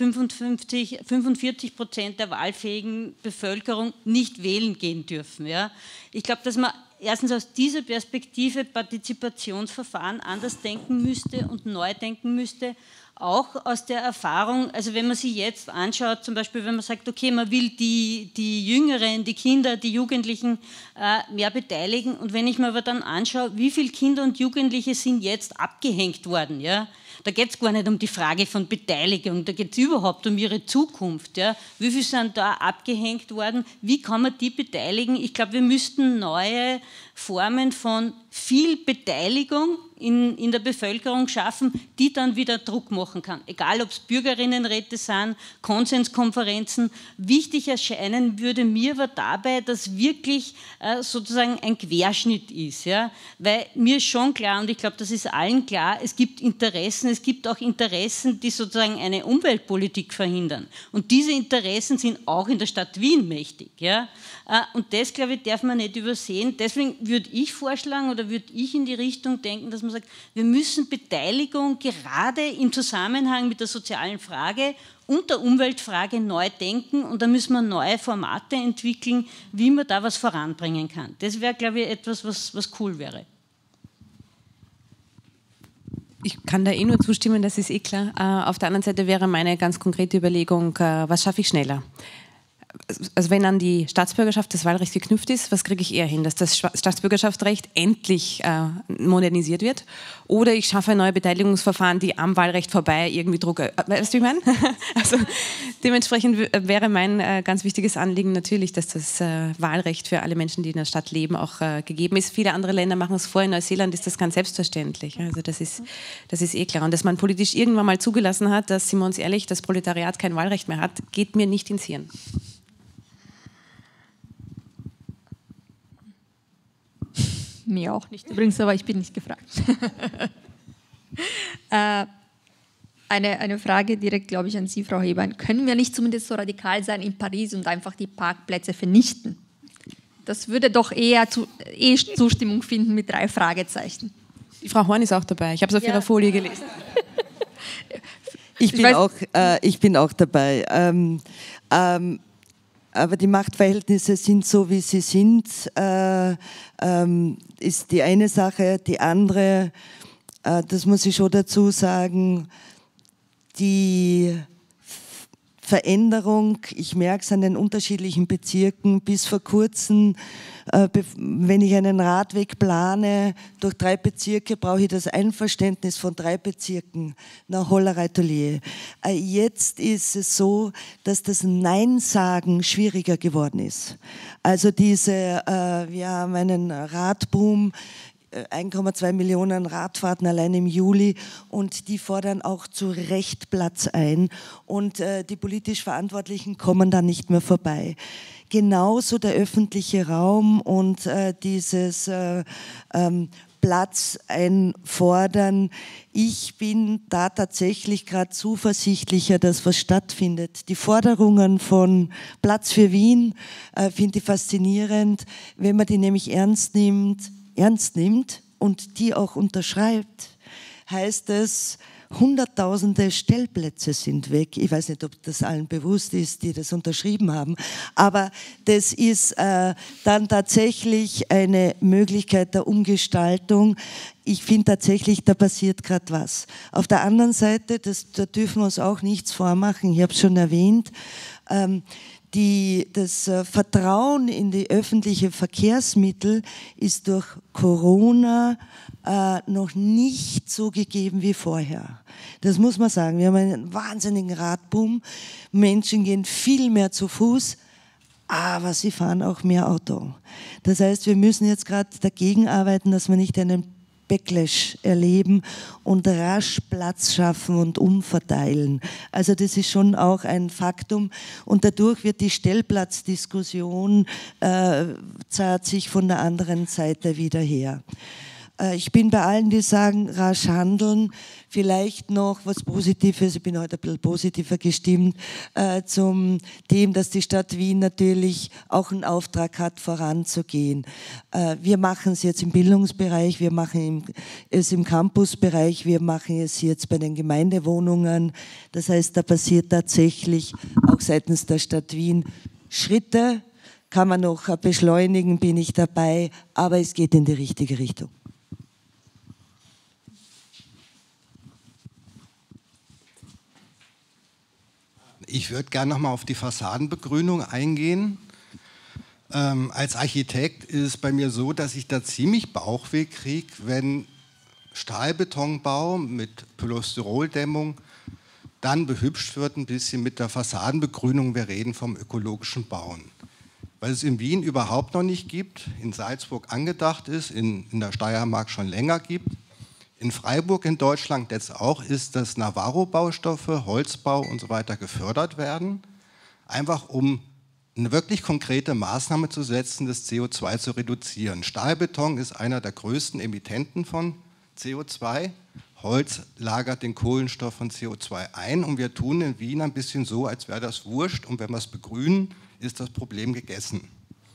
45% der wahlfähigen Bevölkerung nicht wählen gehen dürfen. Ja? Ich glaube, dass man erstens aus dieser Perspektive Partizipationsverfahren anders denken müsste und neu denken müsste, auch aus der Erfahrung, also wenn man sich jetzt anschaut, zum Beispiel wenn man sagt, okay, man will die Jüngeren, die Kinder, die Jugendlichen mehr beteiligen, und wenn ich mir aber dann anschaue, wie viele Kinder und Jugendliche sind jetzt abgehängt worden, ja? Da geht es gar nicht um die Frage von Beteiligung, da geht es überhaupt um ihre Zukunft. Ja? Wie viele sind da abgehängt worden? Wie kann man die beteiligen? Ich glaube, wir müssten neue Formen von viel Beteiligung in der Bevölkerung schaffen, die dann wieder Druck machen kann. Egal, ob es Bürgerinnenräte sind, Konsenskonferenzen. Wichtig erscheinen würde mir aber dabei, dass wirklich sozusagen ein Querschnitt ist. Ja? Weil mir ist schon klar, und ich glaube, das ist allen klar, es gibt Interessen, es gibt auch Interessen, die sozusagen eine Umweltpolitik verhindern. Und diese Interessen sind auch in der Stadt Wien mächtig. Ja? Und das, glaube ich, darf man nicht übersehen. Deswegen würde ich vorschlagen oder würde ich in die Richtung denken, dass man sagt, wir müssen Beteiligung gerade im Zusammenhang mit der sozialen Frage und der Umweltfrage neu denken, und da müssen wir neue Formate entwickeln, wie man da was voranbringen kann. Das wäre, glaube ich, etwas, was cool wäre. Ich kann da eh nur zustimmen, das ist eh klar. Auf der anderen Seite wäre meine ganz konkrete Überlegung, was schaffe ich schneller? Also wenn an die Staatsbürgerschaft das Wahlrecht geknüpft ist, was kriege ich eher hin? Dass das Staatsbürgerschaftsrecht endlich modernisiert wird, oder ich schaffe neue Beteiligungsverfahren, die am Wahlrecht vorbei irgendwie Druck... Weißt du, wie ich meine? Also dementsprechend wäre mein ganz wichtiges Anliegen natürlich, dass das Wahlrecht für alle Menschen, die in der Stadt leben, auch gegeben ist. Viele andere Länder machen es vor. In Neuseeland ist das ganz selbstverständlich. Also das ist eh klar. Und dass man politisch irgendwann mal zugelassen hat, dass, sind wir uns ehrlich, das Proletariat kein Wahlrecht mehr hat, geht mir nicht ins Hirn. Mir auch nicht übrigens, aber ich bin nicht gefragt. Eine Frage direkt, glaube ich, an Sie, Frau Hebein. Können wir nicht zumindest so radikal sein in Paris und einfach die Parkplätze vernichten? Das würde doch eher Zustimmung finden mit 3 Fragezeichen. Die Frau Horn ist auch dabei. Ich habe es auf ihrer Folie gelesen. Ich bin auch dabei. Aber die Machtverhältnisse sind so, wie sie sind, ist die eine Sache. Die andere, das muss ich schon dazu sagen, die Veränderung, ich merke es an den unterschiedlichen Bezirken, bis vor kurzem, wenn ich einen Radweg plane durch 3 Bezirke, brauche ich das Einverständnis von 3 Bezirken nach Hollerei-Tollier. Jetzt ist es so, dass das Nein-Sagen schwieriger geworden ist. Also wir haben einen Radboom, 1,2 Millionen Radfahrten allein im Juli, und die fordern auch zu Recht Platz ein, und die politisch Verantwortlichen kommen da nicht mehr vorbei. Genauso der öffentliche Raum und dieses Platz einfordern. Ich bin da tatsächlich gerade zuversichtlicher, dass was stattfindet. Die Forderungen von Platz für Wien finde ich faszinierend, wenn man die nämlich ernst nimmt und die auch unterschreibt, heißt es, Hunderttausende Stellplätze sind weg. Ich weiß nicht, ob das allen bewusst ist, die das unterschrieben haben, aber das ist dann tatsächlich eine Möglichkeit der Umgestaltung. Ich finde tatsächlich, da passiert gerade was. Auf der anderen Seite, da dürfen wir uns auch nichts vormachen, ich habe es schon erwähnt, das Vertrauen in die öffentlichen Verkehrsmittel ist durch Corona noch nicht so gegeben wie vorher. Das muss man sagen. Wir haben einen wahnsinnigen Radboom. Menschen gehen viel mehr zu Fuß, aber sie fahren auch mehr Auto. Das heißt, wir müssen jetzt gerade dagegen arbeiten, dass wir nicht einen Backlash erleben und rasch Platz schaffen und umverteilen. Also das ist schon auch ein Faktum und dadurch wird die Stellplatzdiskussion zahlt sich von der anderen Seite wieder her. Ich bin bei allen, die sagen, rasch handeln, vielleicht noch was Positives, ich bin heute ein bisschen positiver gestimmt, zum dem, dass die Stadt Wien natürlich auch einen Auftrag hat, voranzugehen. Wir machen es jetzt im Bildungsbereich, wir machen es im Campusbereich, wir machen es jetzt bei den Gemeindewohnungen. Das heißt, da passiert tatsächlich auch seitens der Stadt Wien Schritte, kann man noch beschleunigen, bin ich dabei, aber es geht in die richtige Richtung. Ich würde gerne noch mal auf die Fassadenbegrünung eingehen. Als Architekt ist es bei mir so, dass ich da ziemlich Bauchweh kriege, wenn Stahlbetonbau mit Polystyroldämmung dann behübscht wird ein bisschen mit der Fassadenbegrünung. Wir reden vom ökologischen Bauen. Weil es in Wien überhaupt noch nicht gibt, in Salzburg angedacht ist, in der Steiermark schon länger gibt. In Freiburg in Deutschland jetzt auch ist, dass Navarro-Baustoffe, Holzbau und so weiter gefördert werden, einfach um eine wirklich konkrete Maßnahme zu setzen, das CO2 zu reduzieren. Stahlbeton ist einer der größten Emittenten von CO2. Holz lagert den Kohlenstoff von CO2 ein und wir tun in Wien ein bisschen so, als wäre das wurscht und wenn wir es begrünen, ist das Problem gegessen.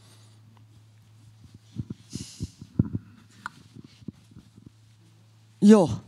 Ja.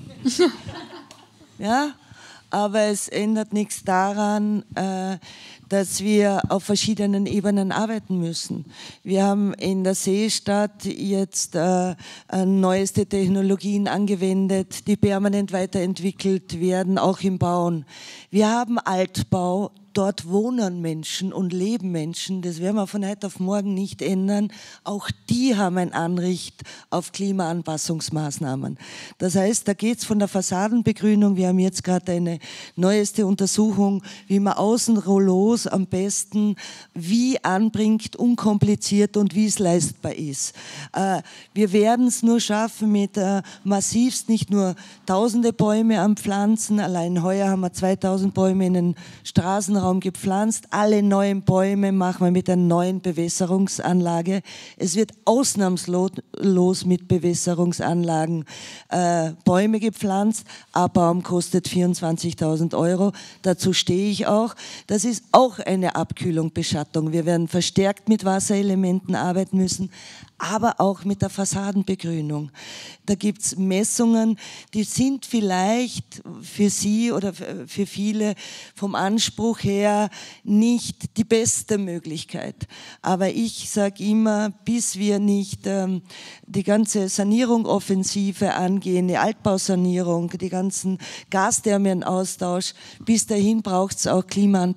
Ja, aber es ändert nichts daran, dass wir auf verschiedenen Ebenen arbeiten müssen. Wir haben in der Seestadt jetzt neueste Technologien angewendet, die permanent weiterentwickelt werden, auch im Bauen. Wir haben Altbau. Dort wohnen Menschen und leben Menschen, das werden wir von heute auf morgen nicht ändern. Auch die haben ein Anrecht auf Klimaanpassungsmaßnahmen. Das heißt, da geht es von der Fassadenbegrünung, wir haben jetzt gerade eine neueste Untersuchung, wie man Außenrollos am besten wie anbringt, unkompliziert und wie es leistbar ist. Wir werden es nur schaffen mit massivst nicht nur tausende Bäume am Pflanzen, allein heuer haben wir 2000 Bäume in den Straßenraum gepflanzt. Alle neuen Bäume machen wir mit einer neuen Bewässerungsanlage. Es wird ausnahmslos mit Bewässerungsanlagen Bäume gepflanzt. Ein Baum kostet 24.000 €. Dazu stehe ich auch. Das ist auch eine Abkühlung, Beschattung. Wir werden verstärkt mit Wasserelementen arbeiten müssen, aber auch mit der Fassadenbegrünung. Da gibt es Messungen, die sind vielleicht für Sie oder für viele vom Anspruch her nicht die beste Möglichkeit. Aber ich sage immer, bis wir nicht die ganze Sanierung-Offensive angehen, die Altbausanierung, die ganzen Gasthermenaustausch, bis dahin braucht es auch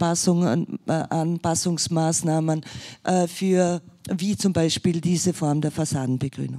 Klimaanpassungsmaßnahmen für wie zum Beispiel diese Form der Fassadenbegrünung.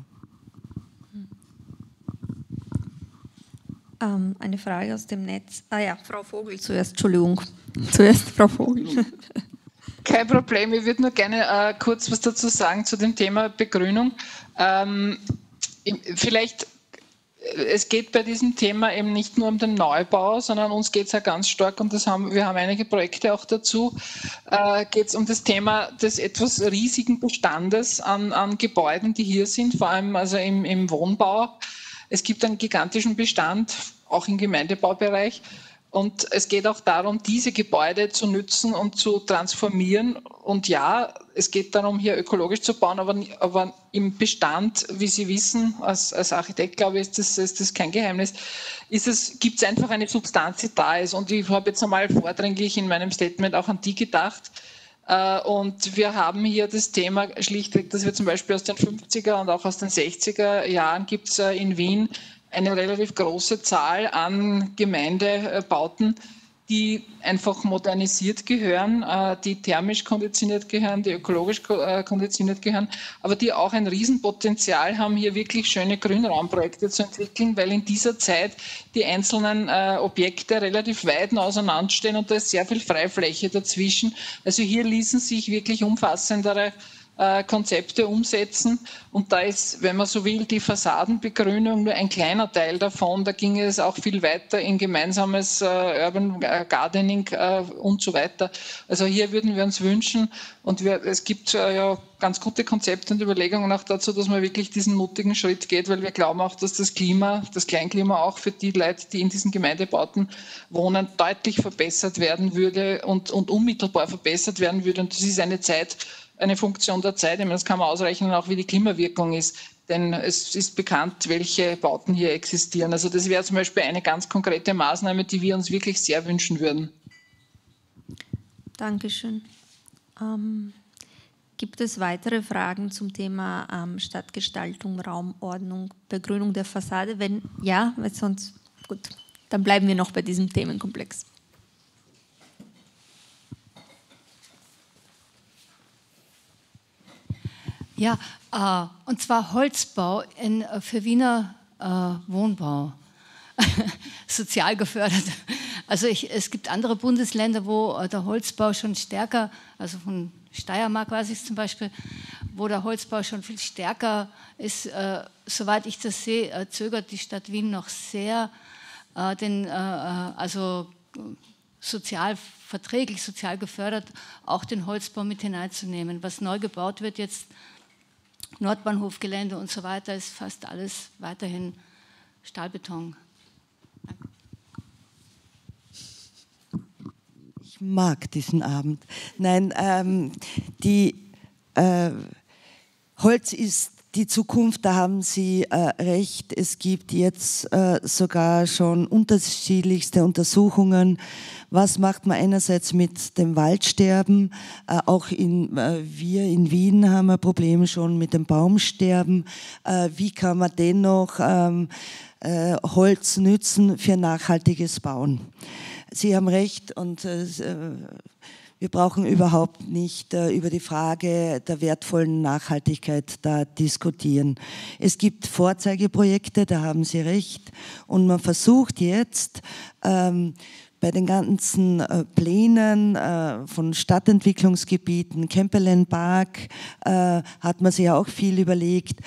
Eine Frage aus dem Netz. Frau Vogel zuerst, Entschuldigung. Zuerst Frau Vogel. Kein Problem, ich würde nur gerne kurz was dazu sagen zu dem Thema Begrünung. Vielleicht, es geht bei diesem Thema eben nicht nur um den Neubau, sondern uns geht es ja ganz stark, und wir haben einige Projekte auch dazu, geht es um das Thema des etwas riesigen Bestandes an Gebäuden, die hier sind, vor allem also im Wohnbau. Es gibt einen gigantischen Bestand, auch im Gemeindebaubereich. Und es geht auch darum, diese Gebäude zu nützen und zu transformieren. Und ja, es geht darum, hier ökologisch zu bauen, aber im Bestand, wie Sie wissen, als Architekt, glaube ich, ist das kein Geheimnis, gibt es einfach eine Substanz, die da ist. Und ich habe jetzt einmal vordringlich in meinem Statement auch an die gedacht. Und wir haben hier das Thema schlichtweg, dass wir zum Beispiel aus den 50er und auch aus den 60er Jahren gibt es in Wien eine relativ große Zahl an Gemeindebauten, die einfach modernisiert gehören, die thermisch konditioniert gehören, die ökologisch konditioniert gehören, aber die auch ein Riesenpotenzial haben, hier wirklich schöne Grünraumprojekte zu entwickeln, weil in dieser Zeit die einzelnen Objekte relativ weit auseinanderstehen und da ist sehr viel Freifläche dazwischen. Also hier ließen sich wirklich umfassendere Konzepte umsetzen. Und da ist, wenn man so will, die Fassadenbegrünung nur ein kleiner Teil davon. Da ging es auch viel weiter in gemeinsames Urban Gardening und so weiter. Also hier würden wir uns wünschen, und es gibt ja ganz gute Konzepte und Überlegungen auch dazu, dass man wirklich diesen mutigen Schritt geht, weil wir glauben auch, dass das Kleinklima auch für die Leute, die in diesen Gemeindebauten wohnen, deutlich verbessert werden würde und unmittelbar verbessert werden würde. Und das ist eine Funktion der Zeit. Ich meine, das kann man ausrechnen, auch wie die Klimawirkung ist. Denn es ist bekannt, welche Bauten hier existieren. Also das wäre zum Beispiel eine ganz konkrete Maßnahme, die wir uns wirklich sehr wünschen würden. Dankeschön. Gibt es weitere Fragen zum Thema Stadtgestaltung, Raumordnung, Begrünung der Fassade? Wenn ja, weil sonst, gut, dann bleiben wir noch bei diesem Themenkomplex. Ja, und zwar Holzbau für Wiener Wohnbau, sozial gefördert. Also es gibt andere Bundesländer, wo der Holzbau schon stärker, also von Steiermark weiß ich zum Beispiel, wo der Holzbau schon viel stärker ist. Soweit ich das sehe, zögert die Stadt Wien noch sehr, also sozial verträglich, sozial gefördert, auch den Holzbau mit hineinzunehmen. Was neu gebaut wird jetzt, Nordbahnhofgelände und so weiter, ist fast alles weiterhin Stahlbeton. Ich mag diesen Abend. Nein, Holz ist die Zukunft, da haben Sie recht. Es gibt jetzt sogar schon unterschiedlichste Untersuchungen. Was macht man einerseits mit dem Waldsterben? Auch wir in Wien haben ein Problem schon mit dem Baumsterben. Wie kann man dennoch Holz nützen für nachhaltiges Bauen? Sie haben recht, und wir brauchen überhaupt nicht über die Frage der wertvollen Nachhaltigkeit da diskutieren. Es gibt Vorzeigeprojekte, da haben Sie recht, und man versucht jetzt bei den ganzen Plänen von Stadtentwicklungsgebieten, Kemperlen Park, hat man sich auch viel überlegt,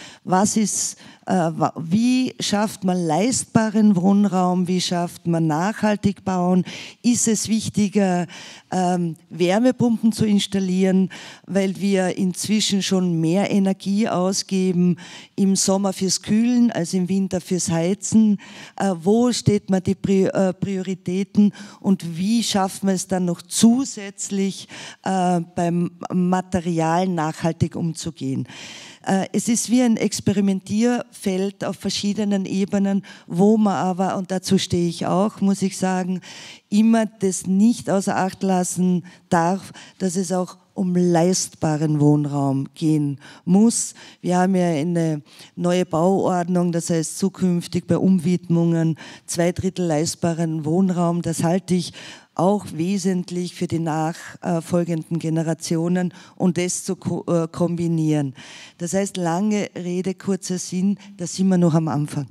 wie schafft man leistbaren Wohnraum, wie schafft man nachhaltig bauen, ist es wichtiger, Wärmepumpen zu installieren, weil wir inzwischen schon mehr Energie ausgeben im Sommer fürs Kühlen als im Winter fürs Heizen. Wo steht man die Prioritäten und wie schaffen wir es dann noch zusätzlich beim Material nachhaltig umzugehen? Es ist wie ein Experimentierfeld auf verschiedenen Ebenen, wo man aber, und dazu stehe ich auch, muss ich sagen, immer das nicht außer Acht lassen darf, dass es auch um leistbaren Wohnraum gehen muss. Wir haben ja eine neue Bauordnung, das heißt zukünftig bei Umwidmungen 2/3 leistbaren Wohnraum. Das halte ich auch wesentlich für die nachfolgenden Generationen und das zu kombinieren. Das heißt, lange Rede, kurzer Sinn, da sind wir noch am Anfang.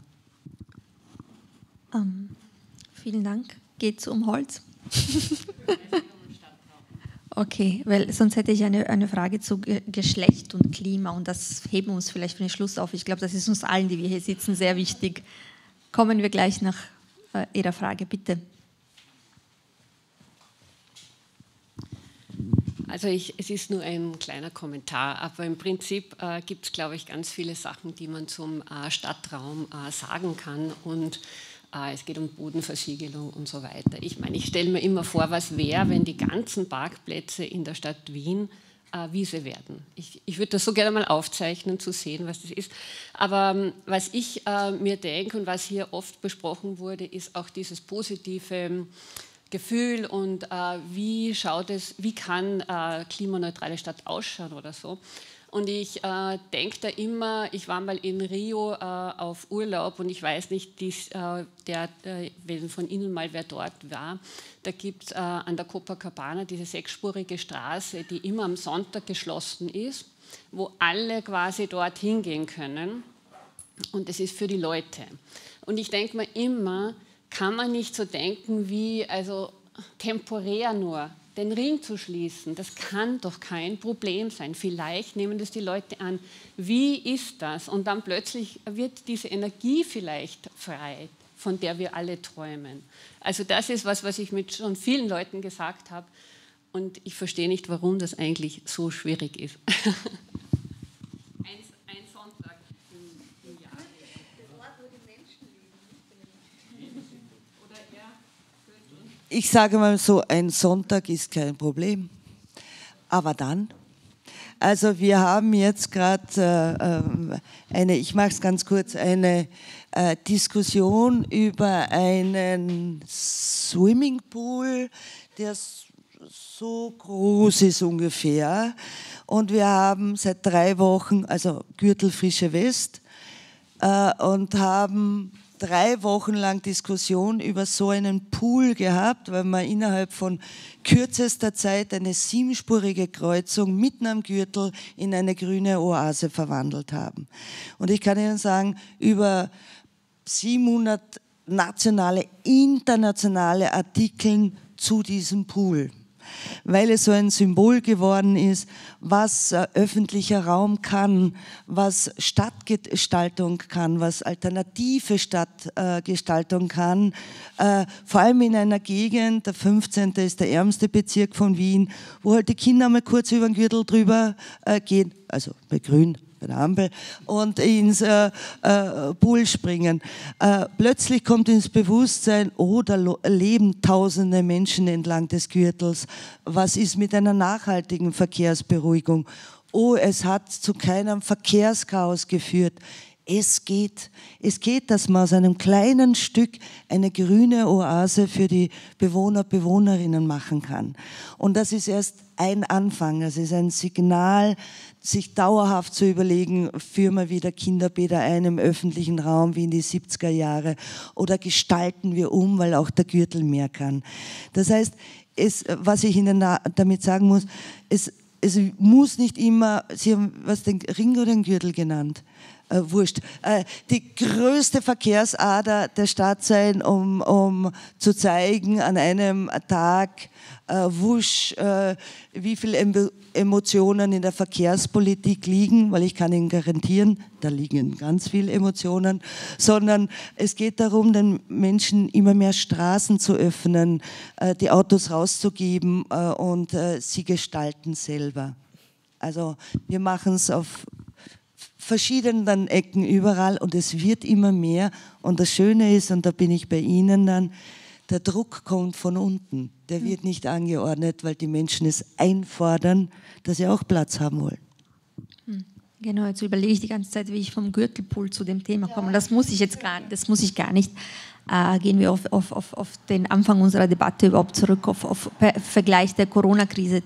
Vielen Dank. Geht es um Holz? Okay, weil sonst hätte ich eine Frage zu Geschlecht und Klima, und das heben wir uns vielleicht für den Schluss auf. Ich glaube, das ist uns allen, die wir hier sitzen, sehr wichtig. Kommen wir gleich nach Ihrer Frage, bitte. Also es ist nur ein kleiner Kommentar, aber im Prinzip gibt es, glaube ich, ganz viele Sachen, die man zum Stadtraum sagen kann, und es geht um Bodenversiegelung und so weiter. Ich meine, ich stelle mir immer vor, was wäre, wenn die ganzen Parkplätze in der Stadt Wien Wiese werden. Ich würde das so gerne mal aufzeichnen, zu sehen, was das ist. Aber was ich mir denke und was hier oft besprochen wurde, ist auch dieses positive Gefühl und wie kann klimaneutrale Stadt ausschauen oder so. Und ich denke da immer, ich war mal in Rio auf Urlaub, und ich weiß nicht, wenn von Ihnen mal wer dort war, da gibt es an der Copacabana diese 6-spurige Straße, die immer am Sonntag geschlossen ist, wo alle quasi dort hingehen können, und das ist für die Leute. Und ich denke mir immer, kann man nicht so denken wie, also temporär nur den Ring zu schließen, das kann doch kein Problem sein. Vielleicht nehmen das die Leute an. Wie ist das? Und dann plötzlich wird diese Energie vielleicht frei, von der wir alle träumen. Also das ist was ich mit schon vielen Leuten gesagt habe. Und ich verstehe nicht, warum das eigentlich so schwierig ist. Ein Sonntag im Jahr. Ich sage mal so, ein Sonntag ist kein Problem. Aber dann? Also wir haben jetzt gerade ich mache es ganz kurz, eine Diskussion über einen Swimmingpool, der so groß ist ungefähr. Und wir haben seit 3 Wochen, also Gürtel Frische West, und haben 3 Wochen lang Diskussion über so einen Pool gehabt, weil wir innerhalb von kürzester Zeit eine 7-spurige Kreuzung mitten am Gürtel in eine grüne Oase verwandelt haben. Und ich kann Ihnen sagen, über 700 nationale, internationale Artikel zu diesem Pool, weil es so ein Symbol geworden ist, was öffentlicher Raum kann, was Stadtgestaltung kann, was alternative Stadtgestaltung kann, vor allem in einer Gegend, der 15. ist der ärmste Bezirk von Wien, wo halt die Kinder mal kurz über den Gürtel drüber gehen, also bei Grün, bei der Ampel, und ins Pool springen. Plötzlich kommt ins Bewusstsein, oh, da leben tausende Menschen entlang des Gürtels. Was ist mit einer nachhaltigen Verkehrsberuhigung? Oh, es hat zu keinem Verkehrschaos geführt. Es geht, dass man aus einem kleinen Stück eine grüne Oase für die Bewohner, Bewohnerinnen machen kann. Und das ist erst ein Anfang, das ist ein Signal, sich dauerhaft zu überlegen, führen wir wieder Kinderbäder ein im öffentlichen Raum wie in die 70er Jahre oder gestalten wir weil auch der Gürtel mehr kann. Das heißt, was ich Ihnen damit sagen muss, es muss nicht immer, Sie haben den Ring oder den Gürtel genannt? Wurscht, die größte Verkehrsader der Stadt sein, um zu zeigen an einem Tag, wie viele Emotionen in der Verkehrspolitik liegen, weil ich kann Ihnen garantieren, da liegen ganz viele Emotionen, sondern es geht darum, den Menschen immer mehr Straßen zu öffnen, die Autos rauszugeben und sie gestalten selber. Also wir machen es auf verschiedenen Ecken überall und es wird immer mehr. Und das Schöne ist, und da bin ich bei Ihnen dann, der Druck kommt von unten. Der wird nicht angeordnet, weil die Menschen es einfordern, dass sie auch Platz haben wollen. Genau, jetzt überlege ich die ganze Zeit, wie ich vom Gürtelpool zu dem Thema komme. Das muss ich gar nicht. Gehen wir auf den Anfang unserer Debatte überhaupt zurück, auf Vergleich der Corona-Krise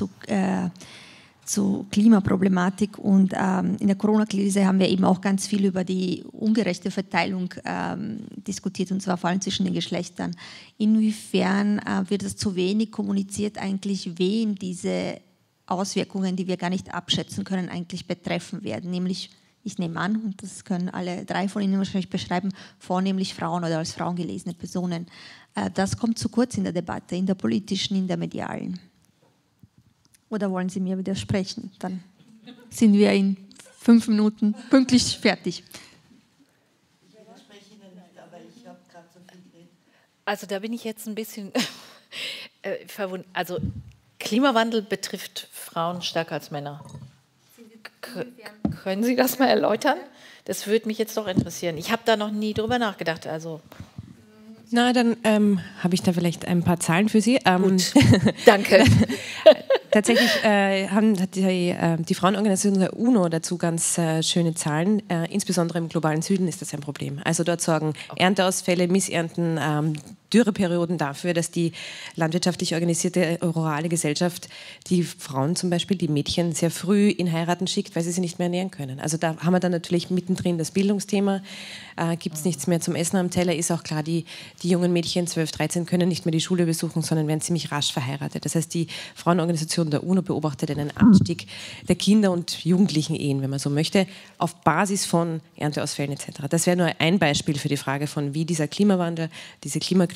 zu Klimaproblematik. Und in der Corona-Krise haben wir eben auch ganz viel über die ungerechte Verteilung diskutiert, und zwar vor allem zwischen den Geschlechtern. Inwiefern wird es zu wenig kommuniziert eigentlich, wen diese Auswirkungen, die wir gar nicht abschätzen können, eigentlich betreffen werden? Nämlich, ich nehme an, und das können alle 3 von Ihnen wahrscheinlich beschreiben, vornehmlich Frauen oder als Frauen gelesene Personen. Das kommt zu kurz in der Debatte, in der politischen, in der medialen. Oder wollen Sie mir widersprechen? Dann sind wir in 5 Minuten pünktlich fertig. Ich widerspreche Ihnen nicht, aber ich habe gerade so viel geredet. Also da bin ich jetzt ein bisschen verwundert. Also Klimawandel betrifft Frauen stärker als Männer. Können Sie das mal erläutern? Das würde mich jetzt doch interessieren. Ich habe da noch nie drüber nachgedacht. Also na, dann habe ich da vielleicht ein paar Zahlen für Sie. Gut, danke. Tatsächlich hat die Frauenorganisation der UNO dazu ganz schöne Zahlen. Insbesondere im globalen Süden ist das ein Problem. Also dort sorgen Ernteausfälle, Missernten, Dürreperioden dafür, dass die landwirtschaftlich organisierte rurale Gesellschaft die Frauen zum Beispiel, die Mädchen sehr früh in Heiraten schickt, weil sie nicht mehr ernähren können. Also da haben wir dann natürlich mittendrin das Bildungsthema. Gibt es nichts mehr zum Essen am Teller, ist auch klar, die jungen Mädchen 12, 13 können nicht mehr die Schule besuchen, sondern werden ziemlich rasch verheiratet. Das heißt, die Frauenorganisation der UNO beobachtet einen Anstieg der Kinder- und Jugendlichen-Ehen, wenn man so möchte, auf Basis von Ernteausfällen etc. Das wäre nur ein Beispiel für die Frage von, wie dieser Klimawandel, diese Klimakrise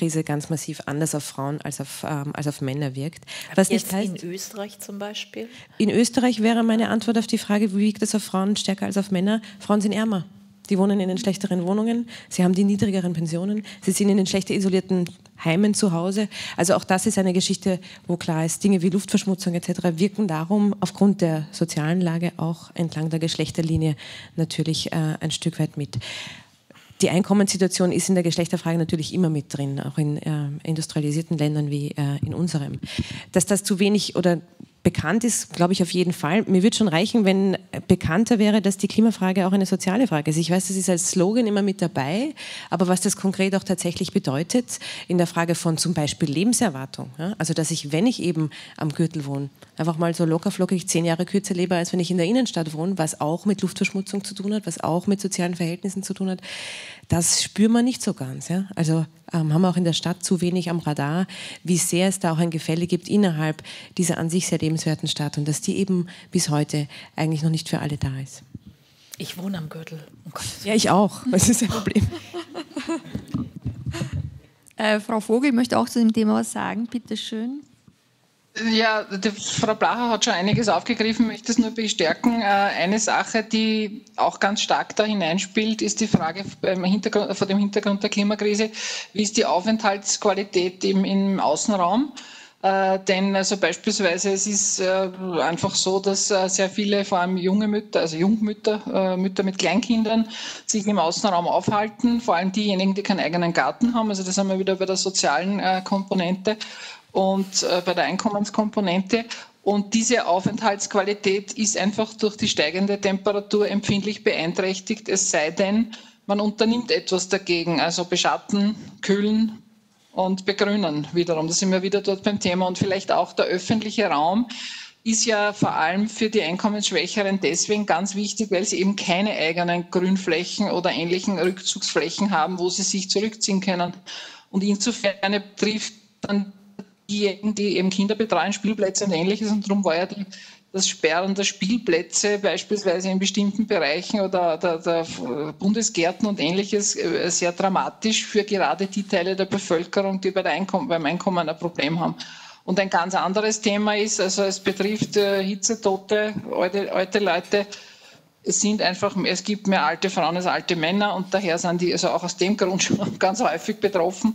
Klimakrise ganz massiv anders auf Frauen als auf Männer wirkt. Was Jetzt nicht heißt, in Österreich zum Beispiel? In Österreich wäre meine Antwort auf die Frage, wie wirkt es auf Frauen stärker als auf Männer? Frauen sind ärmer. Die wohnen in den schlechteren Wohnungen, sie haben die niedrigeren Pensionen, sie sind in den schlechter isolierten Heimen zu Hause. Also auch das ist eine Geschichte, wo klar ist, Dinge wie Luftverschmutzung etc. wirken darum aufgrund der sozialen Lage auch entlang der Geschlechterlinie natürlich ein Stück weit mit. Die Einkommenssituation ist in der Geschlechterfrage natürlich immer mit drin, auch in industrialisierten Ländern wie in unserem. Dass das zu wenig oder bekannt ist, glaube ich auf jeden Fall. Mir würde schon reichen, wenn bekannter wäre, dass die Klimafrage auch eine soziale Frage ist. Ich weiß, das ist als Slogan immer mit dabei, aber was das konkret auch tatsächlich bedeutet, in der Frage von zum Beispiel Lebenserwartung, ja? Also dass ich, wenn ich eben am Gürtel wohne, einfach mal so lockerflockig 10 Jahre kürzer lebe, als wenn ich in der Innenstadt wohne, was auch mit Luftverschmutzung zu tun hat, was auch mit sozialen Verhältnissen zu tun hat, das spürt man nicht so ganz. Ja? Also haben wir auch in der Stadt zu wenig am Radar, wie sehr es da auch ein Gefälle gibt innerhalb dieser an sich sehr lebenswerten Stadt und dass die eben bis heute eigentlich noch nicht für alle da ist. Ich wohne am Gürtel. Oh Gott. Ja, ich auch. Das ist ein Problem. Frau Vogel möchte auch zu dem Thema was sagen. Bitte schön. Ja, die Frau Blacher hat schon einiges aufgegriffen, ich möchte es nur bestärken. Eine Sache, die auch ganz stark da hineinspielt, ist die Frage vor dem Hintergrund der Klimakrise, wie ist die Aufenthaltsqualität im Außenraum? Denn also beispielsweise es ist einfach so, dass sehr viele, vor allem junge Mütter, also Jungmütter, Mütter mit Kleinkindern, sich im Außenraum aufhalten, vor allem diejenigen, die keinen eigenen Garten haben. Also das haben wir wieder bei der sozialen Komponente und bei der Einkommenskomponente. Und diese Aufenthaltsqualität ist einfach durch die steigende Temperatur empfindlich beeinträchtigt, es sei denn, man unternimmt etwas dagegen, also beschatten, kühlen und begrünen wiederum. Da sind wir wieder dort beim Thema. Und vielleicht auch der öffentliche Raum ist ja vor allem für die Einkommensschwächeren deswegen ganz wichtig, weil sie eben keine eigenen Grünflächen oder ähnlichen Rückzugsflächen haben, wo sie sich zurückziehen können. Und insofern betrifft dann diejenigen, die eben Kinder betreuen, Spielplätze und Ähnliches. Und darum war ja das Sperren der Spielplätze beispielsweise in bestimmten Bereichen oder der Bundesgärten und Ähnliches sehr dramatisch für gerade die Teile der Bevölkerung, die beim Einkommen ein Problem haben. Und ein ganz anderes Thema ist, also es betrifft Hitzetote, alte Leute. Es gibt mehr alte Frauen als alte Männer und daher sind die also auch aus dem Grund schon ganz häufig betroffen,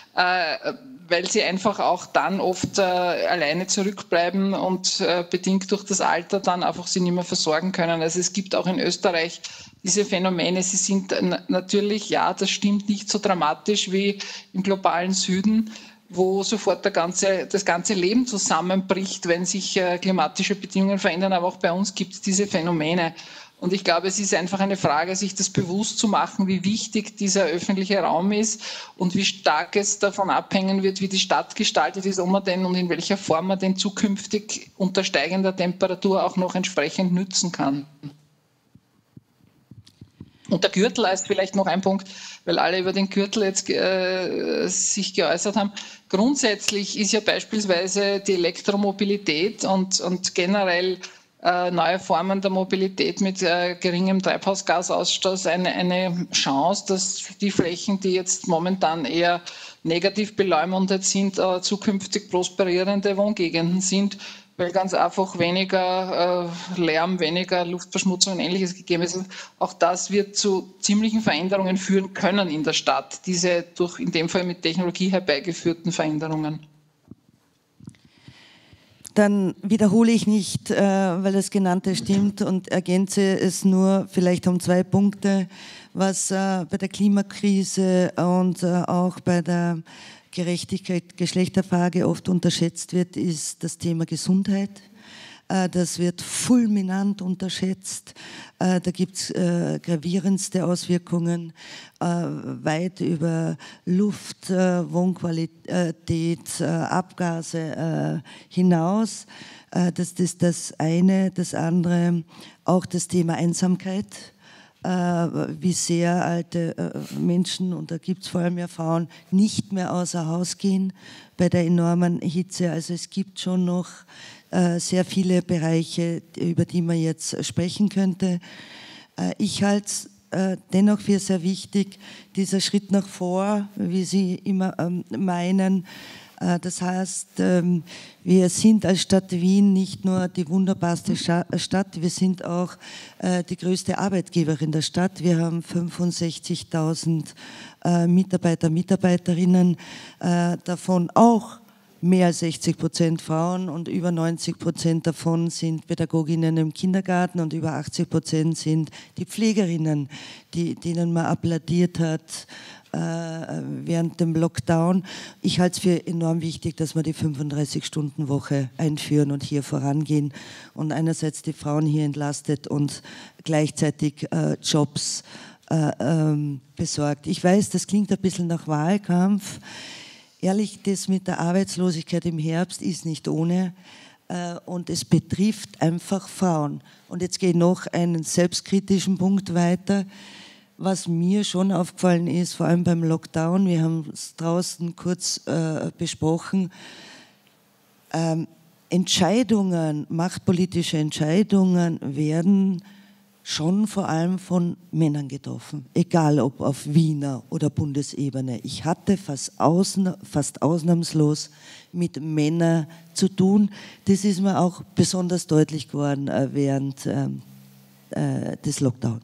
weil sie einfach auch dann oft alleine zurückbleiben und bedingt durch das Alter dann einfach sie nicht mehr versorgen können. Also es gibt auch in Österreich diese Phänomene, sie sind natürlich, ja, das stimmt, nicht so dramatisch wie im globalen Süden, wo sofort das ganze Leben zusammenbricht, wenn sich klimatische Bedingungen verändern. Aber auch bei uns gibt es diese Phänomene. Und ich glaube, es ist einfach eine Frage, sich das bewusst zu machen, wie wichtig dieser öffentliche Raum ist und wie stark es davon abhängen wird, wie die Stadt gestaltet ist, ob man den und in welcher Form man den zukünftig unter steigender Temperatur auch noch entsprechend nützen kann. Und der Gürtel ist vielleicht noch ein Punkt, weil alle über den Gürtel jetzt sich geäußert haben. Grundsätzlich ist ja beispielsweise die Elektromobilität und generell neue Formen der Mobilität mit geringem Treibhausgasausstoß eine Chance, dass die Flächen, die jetzt momentan eher negativ beleumundet sind, zukünftig prosperierende Wohngegenden sind, weil ganz einfach weniger Lärm, weniger Luftverschmutzung und Ähnliches gegeben ist. Auch das wird zu ziemlichen Veränderungen führen können in der Stadt, diese durch in dem Fall mit Technologie herbeigeführten Veränderungen. Dann wiederhole ich nicht, weil das Genannte stimmt und ergänze es nur vielleicht um 2 Punkte, was bei der Klimakrise und auch bei der Gerechtigkeit, Geschlechterfrage oft unterschätzt wird, ist das Thema Gesundheit. Das wird fulminant unterschätzt. Da gibt es gravierendste Auswirkungen weit über Luft, Wohnqualität, Abgase hinaus. Das ist das eine. Das andere auch das Thema Einsamkeit. Wie sehr alte Menschen, und da gibt es vor allem ja Frauen, nicht mehr außer Haus gehen bei der enormen Hitze. Also es gibt schon noch sehr viele Bereiche, über die man jetzt sprechen könnte. Ich halte es dennoch für sehr wichtig, dieser Schritt nach vor, wie Sie immer meinen. Das heißt, wir sind als Stadt Wien nicht nur die wunderbarste Stadt, wir sind auch die größte Arbeitgeberin der Stadt. Wir haben 65.000 Mitarbeiter, Mitarbeiterinnen, davon auch mehr als 60% Frauen und über 90% davon sind Pädagoginnen im Kindergarten und über 80% sind die Pflegerinnen, denen man applaudiert hat während dem Lockdown. Ich halte es für enorm wichtig, dass wir die 35-Stunden-Woche einführen und hier vorangehen und einerseits die Frauen hier entlastet und gleichzeitig Jobs besorgt. Ich weiß, das klingt ein bisschen nach Wahlkampf. Ehrlich, das mit der Arbeitslosigkeit im Herbst ist nicht ohne und es betrifft einfach Frauen. Und jetzt gehe ich noch einen selbstkritischen Punkt weiter. Was mir schon aufgefallen ist, vor allem beim Lockdown, wir haben es draußen kurz besprochen, Entscheidungen, machtpolitische Entscheidungen werden schon vor allem von Männern getroffen, egal ob auf Wiener oder Bundesebene. Ich hatte fast ausnahmslos mit Männern zu tun. Das ist mir auch besonders deutlich geworden während des Lockdowns.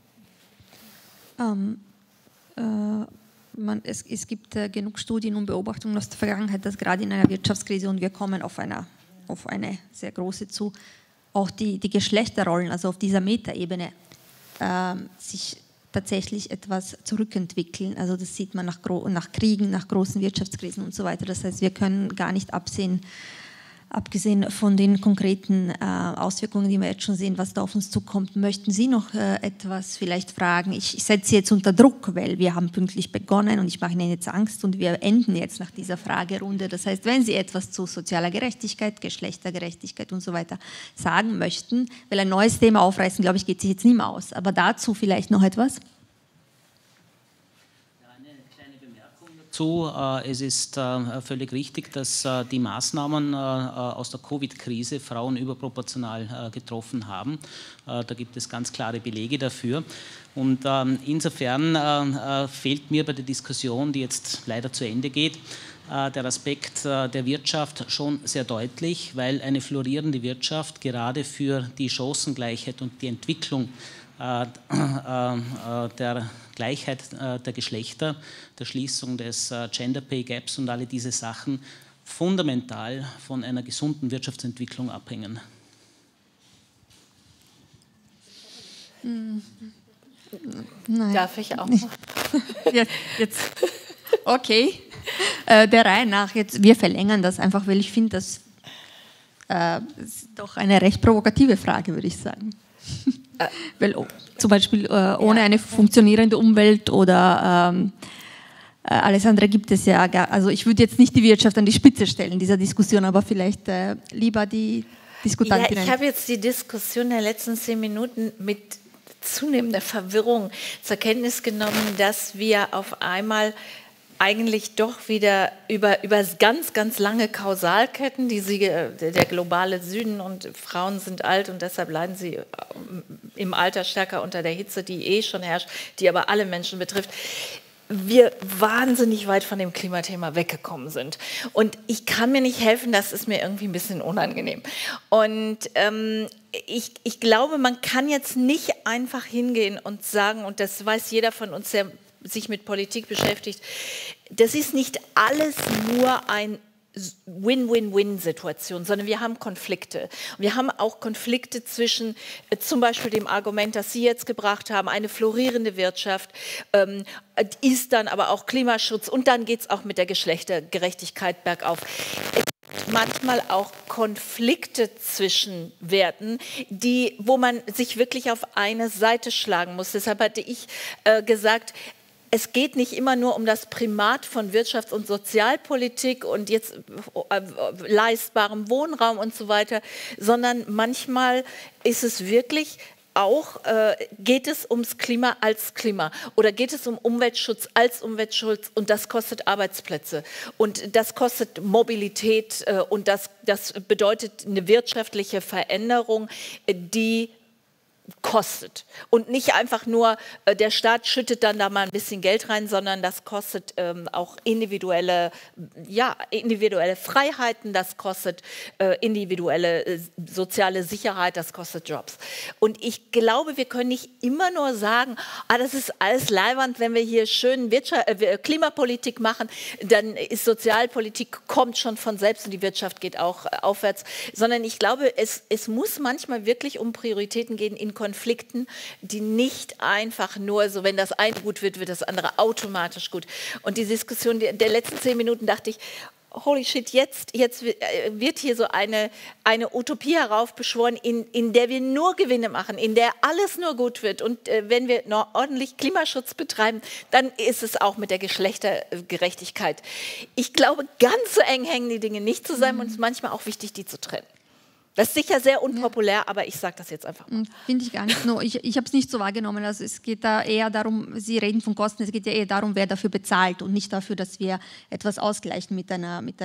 Es gibt genug Studien und Beobachtungen aus der Vergangenheit, dass gerade in einer Wirtschaftskrise, und wir kommen auf eine sehr große zu, auch die Geschlechterrollen, also auf dieser Metaebene, sich tatsächlich etwas zurückentwickeln. Also das sieht man nach Kriegen, nach großen Wirtschaftskrisen und so weiter. Das heißt, wir können gar nicht absehen, abgesehen von den konkreten Auswirkungen, die wir jetzt schon sehen, was da auf uns zukommt. Möchten Sie noch etwas vielleicht fragen? Ich setze Sie jetzt unter Druck, weil wir haben pünktlich begonnen und ich mache Ihnen jetzt Angst und wir enden jetzt nach dieser Fragerunde. Das heißt, wenn Sie etwas zu sozialer Gerechtigkeit, Geschlechtergerechtigkeit und so weiter sagen möchten, weil ein neues Thema aufreißen, glaube ich, geht sich jetzt nicht mehr aus. Aber dazu vielleicht noch etwas? Es ist völlig richtig, dass die Maßnahmen aus der Covid-Krise Frauen überproportional getroffen haben. Da gibt es ganz klare Belege dafür. Und insofern fehlt mir bei der Diskussion, die jetzt leider zu Ende geht, der Aspekt der Wirtschaft schon sehr deutlich, weil eine florierende Wirtschaft gerade für die Chancengleichheit und die Entwicklung der Gleichheit der Geschlechter, der Schließung des Gender Pay Gaps und alle diese Sachen fundamental von einer gesunden Wirtschaftsentwicklung abhängen. Nein. Darf ich auch? Jetzt. Okay. Der Reihe nach, wir verlängern das einfach, weil ich finde, das ist doch eine recht provokative Frage, würde ich sagen. Weil zum Beispiel ohne eine funktionierende Umwelt oder alles andere gibt es ja gar. Also ich würde jetzt nicht die Wirtschaft an die Spitze stellen dieser Diskussion, aber vielleicht lieber die Diskutantinnen. Ja, ich habe jetzt die Diskussion der letzten 10 Minuten mit zunehmender Verwirrung zur Kenntnis genommen, dass wir auf einmal eigentlich doch wieder über ganz, ganz lange Kausalketten, der globale Süden und Frauen sind alt und deshalb leiden sie im Alter stärker unter der Hitze, die schon herrscht, die aber alle Menschen betrifft, wir wahnsinnig weit von dem Klimathema weggekommen sind. Und ich kann mir nicht helfen, das ist mir irgendwie ein bisschen unangenehm. Und ich glaube, man kann jetzt nicht einfach hingehen und sagen, und das weiß jeder von uns, der sich mit Politik beschäftigt, das ist nicht alles nur ein Win-Win-Win-Situation, sondern wir haben Konflikte. Wir haben auch Konflikte zwischen zum Beispiel dem Argument, das Sie jetzt gebracht haben, eine florierende Wirtschaft ist dann aber auch Klimaschutz und dann geht es auch mit der Geschlechtergerechtigkeit bergauf. Manchmal auch Konflikte zwischen Werten, wo man sich wirklich auf eine Seite schlagen muss. Deshalb hatte ich gesagt, es geht nicht immer nur um das Primat von Wirtschafts- und Sozialpolitik und jetzt leistbarem Wohnraum und so weiter, sondern manchmal ist es wirklich auch, geht es ums Klima als Klima oder geht es um Umweltschutz als Umweltschutz und das kostet Arbeitsplätze und das kostet Mobilität und das bedeutet eine wirtschaftliche Veränderung, die kostet. Und nicht einfach nur, der Staat schüttet dann da mal ein bisschen Geld rein, sondern das kostet auch individuelle Freiheiten, das kostet individuelle soziale Sicherheit, das kostet Jobs. Und ich glaube, wir können nicht immer nur sagen, das ist alles leiwand, wenn wir hier schön Klimapolitik machen, dann ist Sozialpolitik, kommt schon von selbst und die Wirtschaft geht auch aufwärts. Sondern ich glaube, es muss manchmal wirklich um Prioritäten gehen in Konflikten, die nicht einfach nur so, wenn das eine gut wird, wird das andere automatisch gut. Und die Diskussion der letzten 10 Minuten dachte ich, holy shit, jetzt wird hier so eine Utopie heraufbeschworen, in der wir nur Gewinne machen, in der alles nur gut wird. Und wenn wir noch ordentlich Klimaschutz betreiben, dann ist es auch mit der Geschlechtergerechtigkeit. Ich glaube, ganz so eng hängen die Dinge nicht zusammen und es ist manchmal auch wichtig, die zu trennen. Das ist sicher sehr unpopulär, aber ich sage das jetzt einfach mal. Finde ich gar nicht. No, ich habe es nicht so wahrgenommen. Also es geht da eher darum, Sie reden von Kosten, es geht ja eher darum, wer dafür bezahlt und nicht dafür, dass wir etwas ausgleichen mit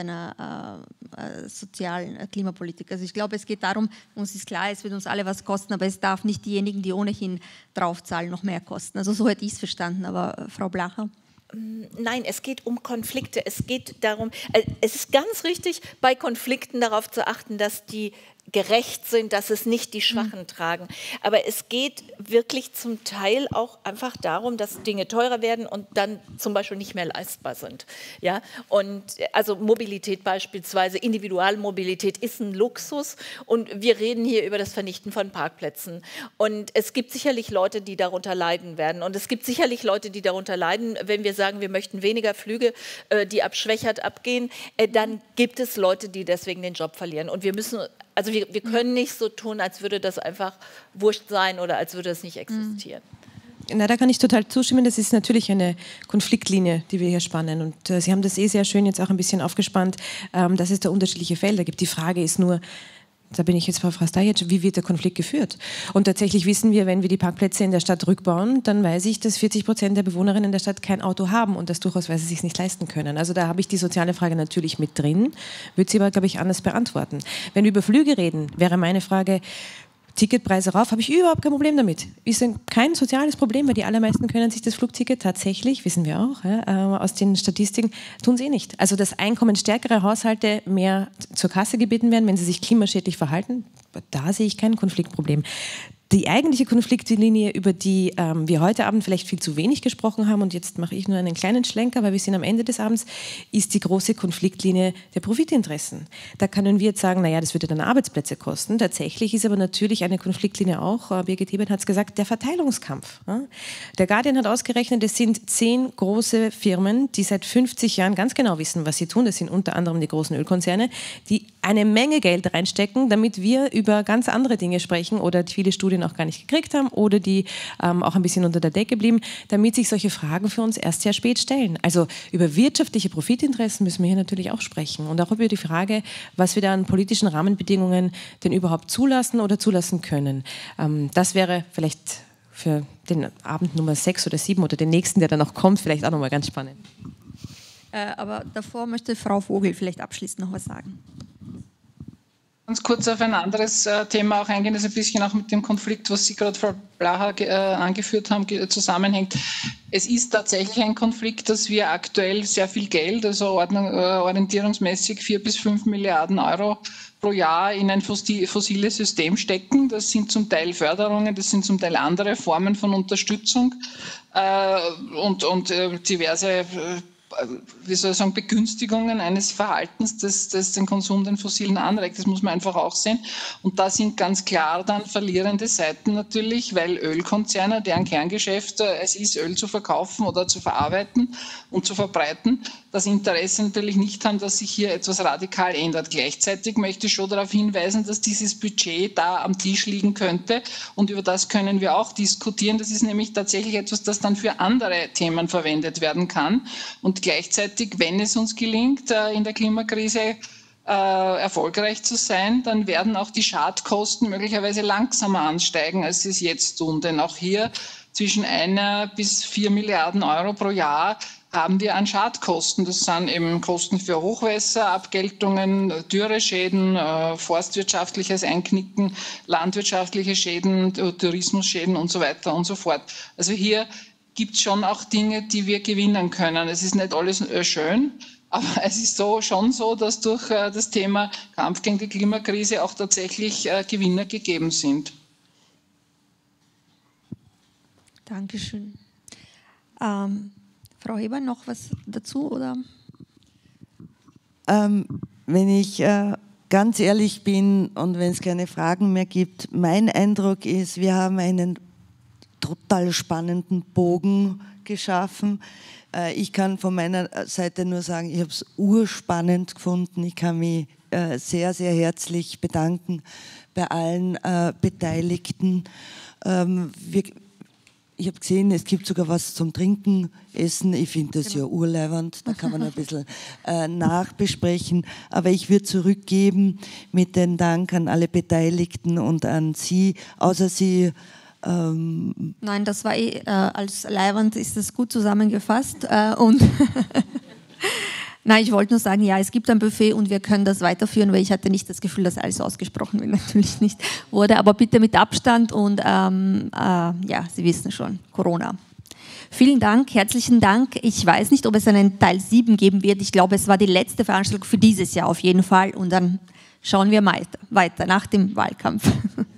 einer sozialen Klimapolitik. Also ich glaube, es geht darum, uns ist klar, es wird uns alle was kosten, aber es darf nicht diejenigen, die ohnehin draufzahlen, noch mehr kosten. Also so hätte ich es verstanden, aber Frau Blacher? Nein, es geht um Konflikte. Es geht darum, es ist ganz richtig, bei Konflikten darauf zu achten, dass die gerecht sind, dass es nicht die Schwachen tragen. Aber es geht wirklich zum Teil auch einfach darum, dass Dinge teurer werden und dann zum Beispiel nicht mehr leistbar sind. Ja? Und also Mobilität beispielsweise, Individualmobilität ist ein Luxus und wir reden hier über das Vernichten von Parkplätzen. Und es gibt sicherlich Leute, die darunter leiden werden. Und es gibt sicherlich Leute, die darunter leiden, wenn wir sagen, wir möchten weniger Flüge, die ab Schwächert abgehen, dann gibt es Leute, die deswegen den Job verlieren. Und wir müssen Also wir können nicht so tun, als würde das einfach wurscht sein oder als würde es nicht existieren. Na, da kann ich total zustimmen. Das ist natürlich eine Konfliktlinie, die wir hier spannen. Und Sie haben das sehr schön jetzt auch ein bisschen aufgespannt, dass es da unterschiedliche Felder gibt. Die Frage ist nur, da bin ich jetzt Frau Frastajic, wie wird der Konflikt geführt? Und tatsächlich wissen wir, wenn wir die Parkplätze in der Stadt rückbauen, dann weiß ich, dass 40% der Bewohnerinnen der Stadt kein Auto haben und das durchaus, weil sie es sich nicht leisten können. Also da habe ich die soziale Frage natürlich mit drin, würde sie aber, glaube ich, anders beantworten. Wenn wir über Flüge reden, wäre meine Frage, Ticketpreise rauf, habe ich überhaupt kein Problem damit. Ist kein soziales Problem, weil die allermeisten können sich das Flugticket tatsächlich, wissen wir auch, aus den Statistiken, tun sie nicht. Also dass einkommensstärkere Haushalte mehr zur Kasse gebeten werden, wenn sie sich klimaschädlich verhalten, da sehe ich kein Konfliktproblem. Die eigentliche Konfliktlinie, über die wir heute Abend vielleicht viel zu wenig gesprochen haben, und jetzt mache ich nur einen kleinen Schlenker, weil wir sind am Ende des Abends, ist die große Konfliktlinie der Profitinteressen. Da können wir jetzt sagen, naja, das würde dann Arbeitsplätze kosten. Tatsächlich ist aber natürlich eine Konfliktlinie auch, Birgit Hebert hat es gesagt, der Verteilungskampf. Der Guardian hat ausgerechnet, es sind 10 große Firmen, die seit 50 Jahren ganz genau wissen, was sie tun. Das sind unter anderem die großen Ölkonzerne, die eine Menge Geld reinstecken, damit wir über ganz andere Dinge sprechen oder viele Studien auch gar nicht gekriegt haben oder die auch ein bisschen unter der Decke blieben, damit sich solche Fragen für uns erst sehr spät stellen. Also über wirtschaftliche Profitinteressen müssen wir hier natürlich auch sprechen und auch über die Frage, was wir da an politischen Rahmenbedingungen denn überhaupt zulassen oder zulassen können. Das wäre vielleicht für den Abend Nummer 6 oder 7 oder den nächsten, der dann noch kommt, vielleicht auch nochmal ganz spannend. Aber davor möchte Frau Vogel vielleicht abschließend noch was sagen. Ganz kurz auf ein anderes Thema auch eingehen, das ein bisschen auch mit dem Konflikt, was Sie gerade, Frau Blacher, angeführt haben, zusammenhängt. Es ist tatsächlich ein Konflikt, dass wir aktuell sehr viel Geld, also orientierungsmäßig 4 bis 5 Milliarden Euro pro Jahr in ein fossiles System stecken. Das sind zum Teil Förderungen, das sind zum Teil andere Formen von Unterstützung und diverse wie soll ich sagen, Begünstigungen eines Verhaltens, das den Konsum den Fossilen anregt. Das muss man einfach auch sehen. Und da sind ganz klar dann verlierende Seiten natürlich, weil Ölkonzerne, deren Kerngeschäft es ist, Öl zu verkaufen oder zu verarbeiten und zu verbreiten, das Interesse natürlich nicht haben, dass sich hier etwas radikal ändert. Gleichzeitig möchte ich schon darauf hinweisen, dass dieses Budget da am Tisch liegen könnte und über das können wir auch diskutieren. Das ist nämlich tatsächlich etwas, das dann für andere Themen verwendet werden kann. Und gleichzeitig, wenn es uns gelingt, in der Klimakrise erfolgreich zu sein, dann werden auch die Schadkosten möglicherweise langsamer ansteigen, als sie es jetzt tun. Denn auch hier zwischen 1 bis 4 Milliarden Euro pro Jahr haben wir an Schadkosten. Das sind eben Kosten für Hochwässer, Abgeltungen, Dürreschäden, forstwirtschaftliches Einknicken, landwirtschaftliche Schäden, Tourismusschäden und so weiter und so fort. Also hier gibt es schon auch Dinge, die wir gewinnen können. Es ist nicht alles schön, aber es ist schon so, dass durch das Thema Kampf gegen die Klimakrise auch tatsächlich Gewinner gegeben sind. Dankeschön. Frau Heber, noch was dazu? Oder? Wenn ich ganz ehrlich bin und wenn es keine Fragen mehr gibt, mein Eindruck ist, wir haben einen total spannenden Bogen geschaffen. Ich kann von meiner Seite nur sagen, ich habe es urspannend gefunden. Ich kann mich sehr, sehr herzlich bedanken bei allen Beteiligten. Ich habe gesehen, es gibt sogar was zum Trinken, Essen. Ich finde das ja urleiwand, da kann man ein bisschen nachbesprechen. Aber ich würde zurückgeben mit dem Dank an alle Beteiligten und an Sie, außer Sie. Nein, das war als Leiwand ist das gut zusammengefasst. Und Nein, ich wollte nur sagen, ja, es gibt ein Buffet und wir können das weiterführen, weil ich hatte nicht das Gefühl, dass alles ausgesprochen wird, natürlich nicht wurde, aber bitte mit Abstand und ja, Sie wissen schon, Corona. Vielen Dank, herzlichen Dank. Ich weiß nicht, ob es einen Teil 7 geben wird. Ich glaube, es war die letzte Veranstaltung für dieses Jahr auf jeden Fall und dann schauen wir weiter nach dem Wahlkampf.